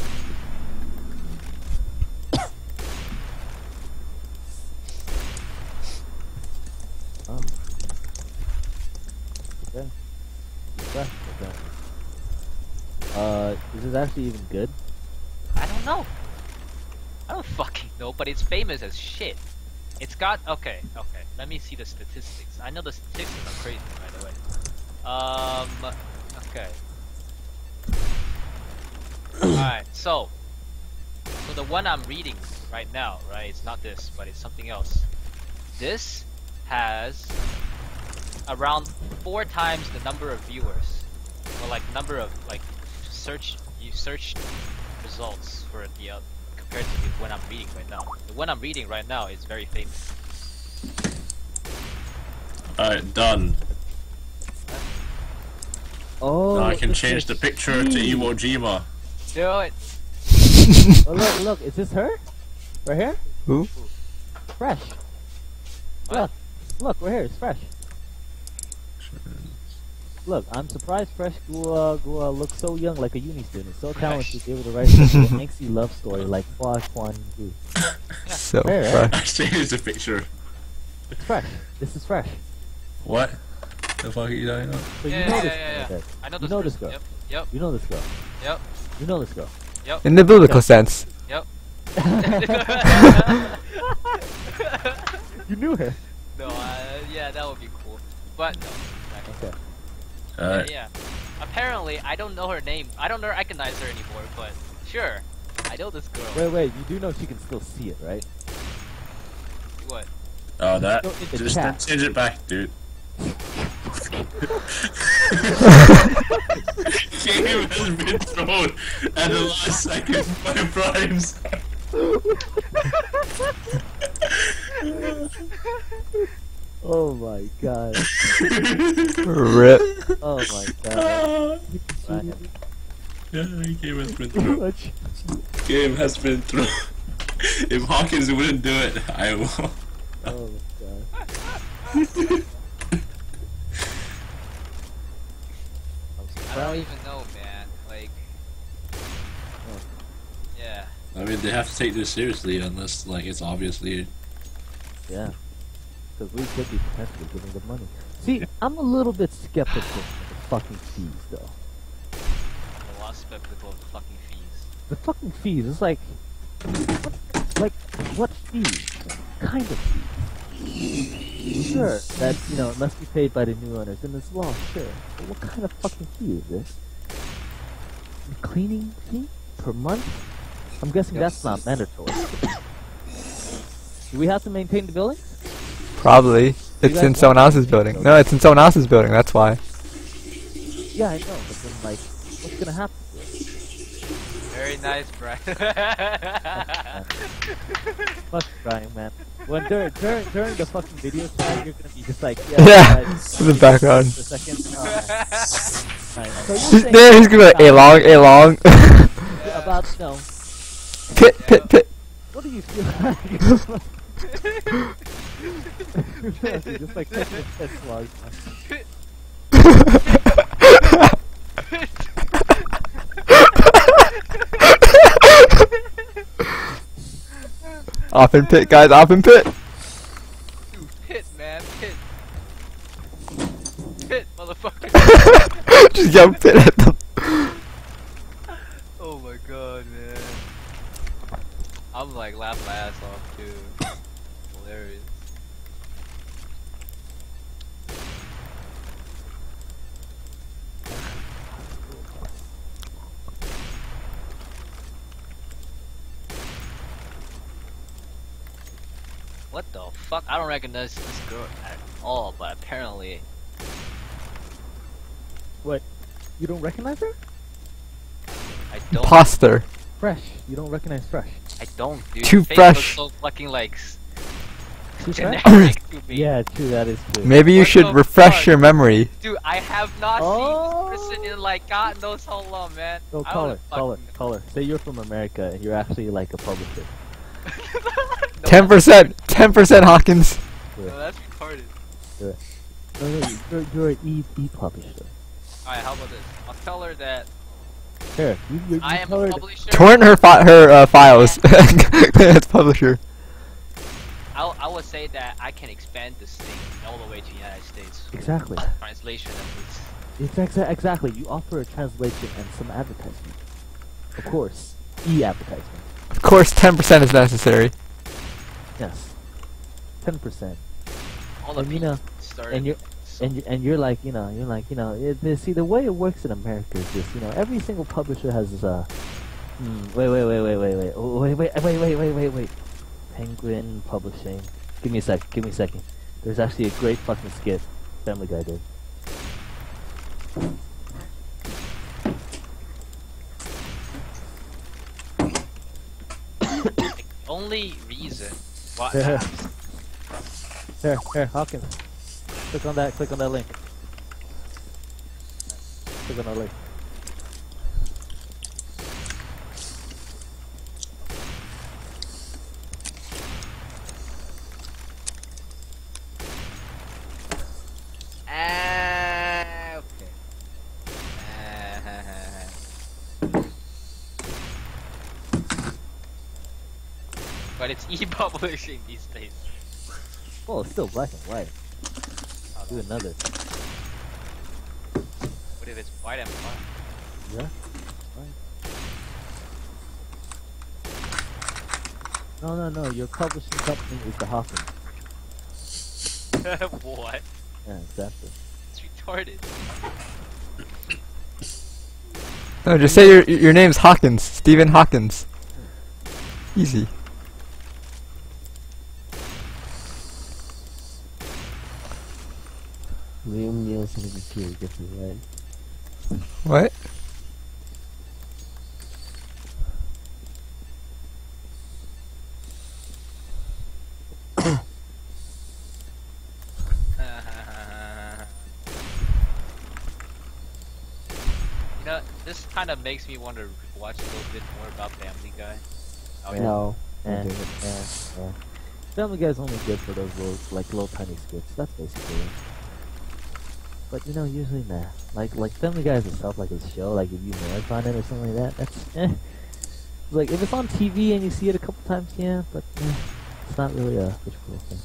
Oh. Okay. He's fresh. Okay. Uh, is this actually even good? I don't know. I don't fucking know, but it's famous as shit. It's got okay, okay. Let me see the statistics. I know the statistics are crazy, by the way. Um, okay. Alright, so so the one I'm reading right now, right? It's not this, but it's something else. This has around four times the number of viewers, or like number of like search you search results for the uh, compared to the one I'm reading right now. The one I'm reading right now is very famous. Alright, done. Oh, Now I can it's change her the picture to she. Iwo Jima. Do it. Oh, look, look, is this her? Right here? Who? Fresh. What? Look, look, right here, it's fresh. Look, I'm surprised Fresh Gua Gua looks so young, like a uni student, so talented to be able to write such an angsty love story like Hua Quan Gu. So Hey, fresh. I changed the picture. It's fresh. This is fresh. What? The fuck are you talking about? So Yeah, you know yeah, this yeah, girl, yeah. right? I know You this. know this person. girl. Yep. You know this girl. Yep. You know this girl. Yep. In the biblical sense. Yep. You knew her. No, uh, yeah, that would be cool. But no. Okay. Alright. Yeah. Apparently, I don't know her name. I don't know recognize her anymore. But sure, I know this girl. Wait, wait. You do know she can still see it, right? What? Oh, that? Go in the Just chat. change it back, dude. Game has been thrown at the last second by Primes. Oh my god. Rip. Oh my god. Ryan. Yeah, game has been Too thrown. much. Game has been thrown. If Hawkins wouldn't do it, I will. Oh my god. I'm I don't surprised. even know, man. Like. Yeah. I mean, they have to take this seriously unless, like, it's obviously. Yeah. Because we could be potentially giving them money. See, I'm a little bit skeptical of the fucking fees, though. I'm a lot skeptical of the fucking fees. The fucking fees, it's like... What, like, what fees? What kind of fees? Sure, that, you know, it must be paid by the new owners, and as well, sure. But what kind of fucking fee is this? A cleaning fee? Per month? I'm guessing that's not mandatory. Do we have to maintain the buildings? Probably. It's guys in someone want- else's building. No, it's in someone else's building, that's why. Yeah, I know, but then, like, what's gonna happen to it? Very nice, Brian. Fuck Brian, man. When during, during, during the fucking video chat, you're gonna be just like, yeah, Yeah, guys, in the background. for a second. Oh, man. Right, so you're saying There, he's gonna be like, A long, A long. about, you know, Pit, pit, pit. what do you feel like? Just like taking a piss while Off in pit, guys, off in pit. Dude, pit, man, pit. Pit, motherfucker. Just yell pit at them. Oh my god, man. I'm like laughing my ass off too. Hilarious. What the fuck? I don't recognize this girl at all, but apparently What? You don't recognize her? I don't. Imposter. Fresh. You don't recognize Fresh. I don't, dude. Too Her face fresh. looks so fucking like s- Too fresh? generic to me. Yeah, true. That is true. Maybe you What should the refresh fuck? your memory. Dude, I have not Oh. seen this person in like God knows how long, man. No, I call don't her. Call her. fucking- Call her. Say you're from America and you're actually like a publisher. No, Ten percent. Ten percent, Hawkins. No, that's retarded. No, no, you're, you're an e e publisher. Alright, how about this? I'll tell her that Here, you, you, you I am tell a her. publisher. Torrent her fi- her uh, files. That's publisher. I'll, I would say that I can expand this thing all the way to the United States. Exactly. Translation of It's exa- exactly. You offer a translation and some advertisement. Of course, e advertisement. Of course, ten percent is necessary. Yes. Ten percent. this. All the And you people know, started. and you're so- and you, and you're like, you know, you're like, you know, it, the, see the way it works in America is this, you know, every single publisher has this, uh, hmm, wait, wait, wait, wait, wait, wait, oh, wait, wait, wait, wait, wait, wait, wait, Penguin Publishing. Give me a sec. Give me a second. There's actually a great fucking skit Family Guy did. the only reason why Here, here, here, Hawkins. Click on that. Click on that link. Click on that link. Ah, okay. Ah, but it's e-publishing these days. Oh, it's still black and white. Oh, Do another. What if it's white and black? Yeah. Right. No, no, no. Your publishing company is the Hawkins. What? Yeah, exactly. It's retarded. No, just say your your name's Hawkins. Stephen Hawkins. Easy. Liam Nielsen is a pure different, right? What? You know, this kind of makes me want to watch a little bit more about Family Guy. Oh, yeah. No. Yeah, I didn't. yeah, yeah. Family Guy's only good for those little, like, little tiny skits. That's basically it. But you know, usually nah. Like, like Family Guy is itself, like a show. Like if you marathon it or something like that, that's eh. Like if it's on T V and you see it a couple times, yeah. But eh, it's not really a visual thing.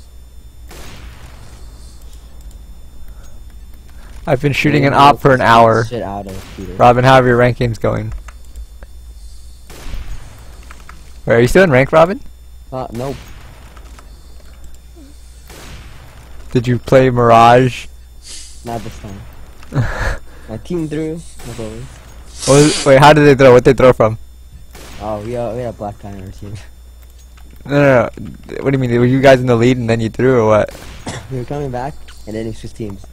I've been shooting Liam an op for an Nielsen's hour. Shit out of Peter. Robin, how are your rank games going? Wait, are you still in rank, Robin? Uh, nope. Did you play Mirage? Not this time. My team threw, as always. What was, wait, how did they throw? What they throw from? Oh, we, uh, we had a black guy on our team. No, no, no. What do you mean? Were you guys in the lead and then you threw, or what? We were coming back, and then it switched teams.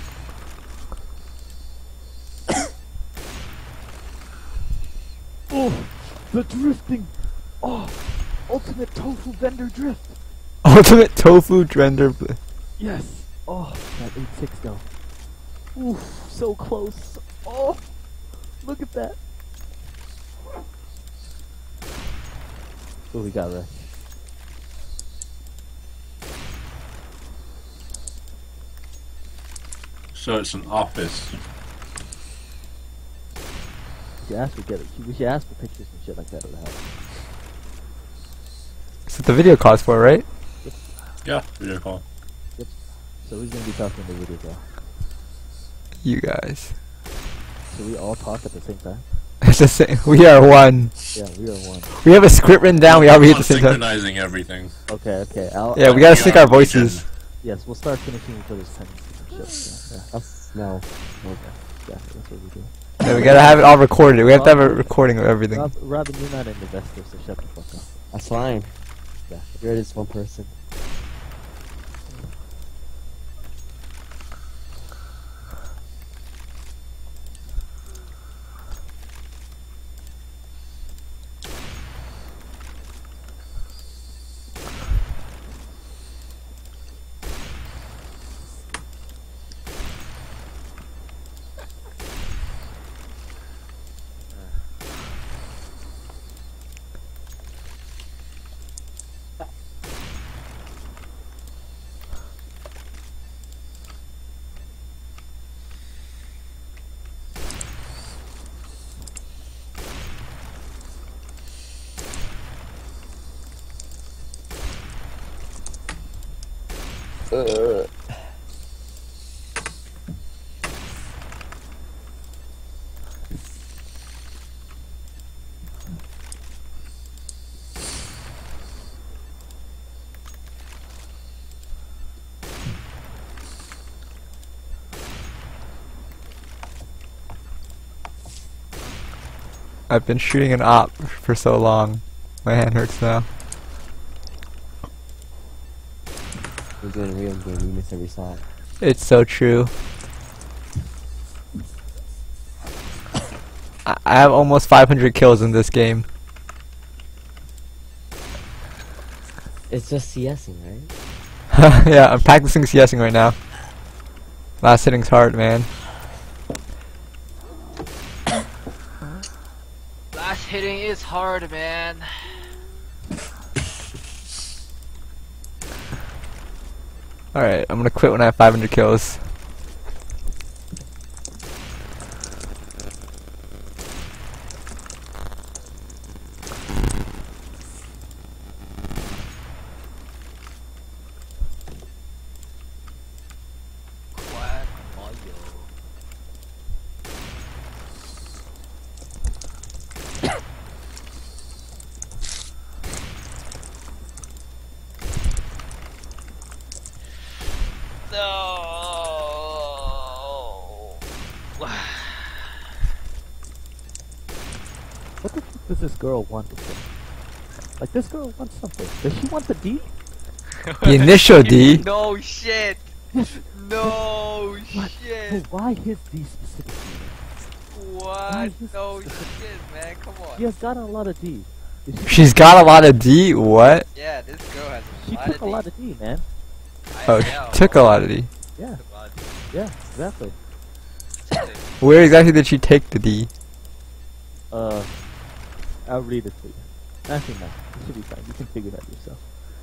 Oh, the drifting! Oh, ultimate tofu vendor drift! Ultimate Tofu Drender. Yes! Oh, that eight six though. Oof, so close. Oh, look at that. What we got, right? So it's an office. We should ask for get it. We should ask for pictures and shit like that of the house. That's what the video calls for, right? Yeah, video call. So who's gonna be talking in the video call? You guys. Should we all talk at the same time? It's the same. We are one. Yeah, we are one. We have a script written down. We all read at the same time. Synchronizing everything. Okay, okay. I'll, Yeah, I'll- we gotta We sync are our voices. Yes, we'll start finishing each other's sentences and shit. Yeah, That's no. Okay. yeah, yeah, that's what we do. Yeah, we gotta have it all recorded. We have to have a recording of everything. Rob, Robin, you're not an investor, so shut the fuck up. That's fine. Yeah. You're just one person. Uh. I've been shooting an op for so long. My hand hurts now. We're doing a real game. We miss every shot. It's so true. I, I have almost five hundred kills in this game. It's just CSing, right? Yeah, I'm practicing CSing right now. Last hitting's hard, man. Last hitting is hard, man. Alright, I'm gonna quit when I have five hundred kills. Quack, Mario. No. What the fuck does this girl want to say? Like, this girl wants something. Does she want the D? The initial D. No shit. No What? shit. Hey, why his D specifically? Why What? is No this- shit, man. Come on. She has gotten a lot of D. Did she- She's got a lot of D. What? Yeah, this girl has a She lot took of a lot of D, man. I Oh, know. she took a lot of D. Yeah, Took a lot of D. yeah, exactly. Where exactly did she take the D? Uh, I'll read it to you. Actually, no. It should be fine. You can figure that yourself.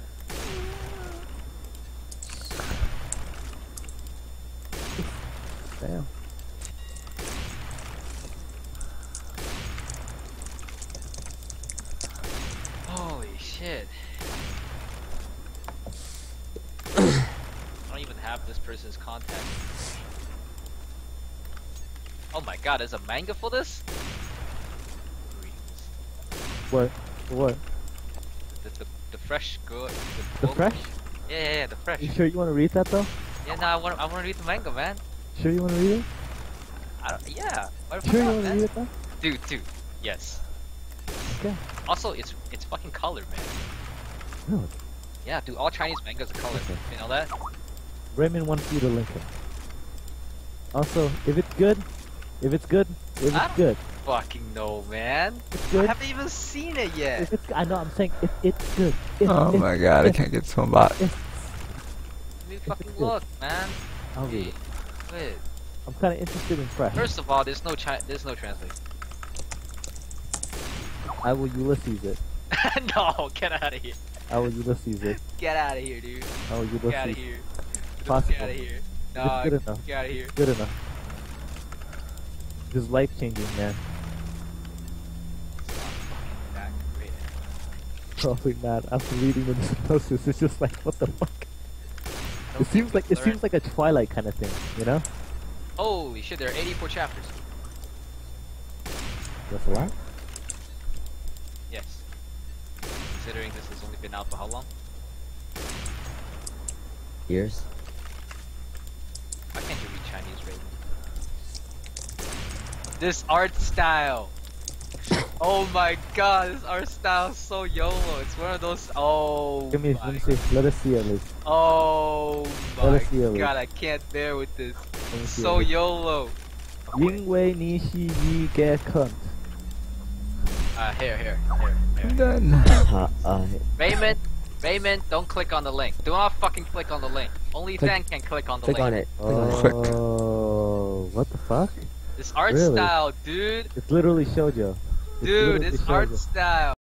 Damn. Holy shit. I don't even have this person's contact information. Oh my god, there's a manga for this? What? What? The, the, the fresh girl. The, The book- fresh? Yeah, yeah, yeah, the fresh. You sure you want to read that though? Yeah, no, I want, I want to read the manga, man. Sure you want to read it? I don't, yeah. Why the Sure you fuck want to not, read man? it though? Dude, dude, yes. Okay. Also, it's it's fucking colored, man. Really? Yeah, dude, all Chinese mangas are colored. Okay. You know that? Raymond wants you to link it. Also, if it's good, if it's good, if I it's don't- good, Fucking no, man. it's I good. haven't even seen it yet. If it's, I know. I'm saying if it's good. If, Oh if, my god, I if, can't get to him bot. Let me fucking good. look, man. I'll read Hey, it. wait. I'm kind of interested in fresh. First of all, there's no chi- there's no translation. I will Ulysses it. No, get out of here. I will Ulysses it. Get out of here, dude. I will Get out of Ulysses. here. Possible. Get out of here. If No, it's good enough. get out of here. Good enough. This is life changing, man. It's not fucking that great. Probably not. After reading the synopsis, it's just like, what the fuck? I don't It seems think like we it seems learned- like a Twilight kind of thing, you know? Holy shit, there are eighty-four chapters. That's a lot. Yes. Considering this has only been out for how long? Years. Why can't you read Chinese, Raven? This art style! Oh my god, this art style is so YOLO. It's one of those. Oh. Give me, my let me see. Let us see at least. Oh Let my us see at least. god, I can't bear with this. Let me see So at least. YOLO. 因为你是一个 cunt. Uh, here, here, here, here. Done. Uh, uh, Raymond, Raymond, don't click on the link. Do not fucking click on the link. Only Click- Dan can click on the click link. on it. Click on it. Click. Oh, what the fuck? This art Really? style, dude. It's literally shoujo. It's Dude, literally this art shoujo. style.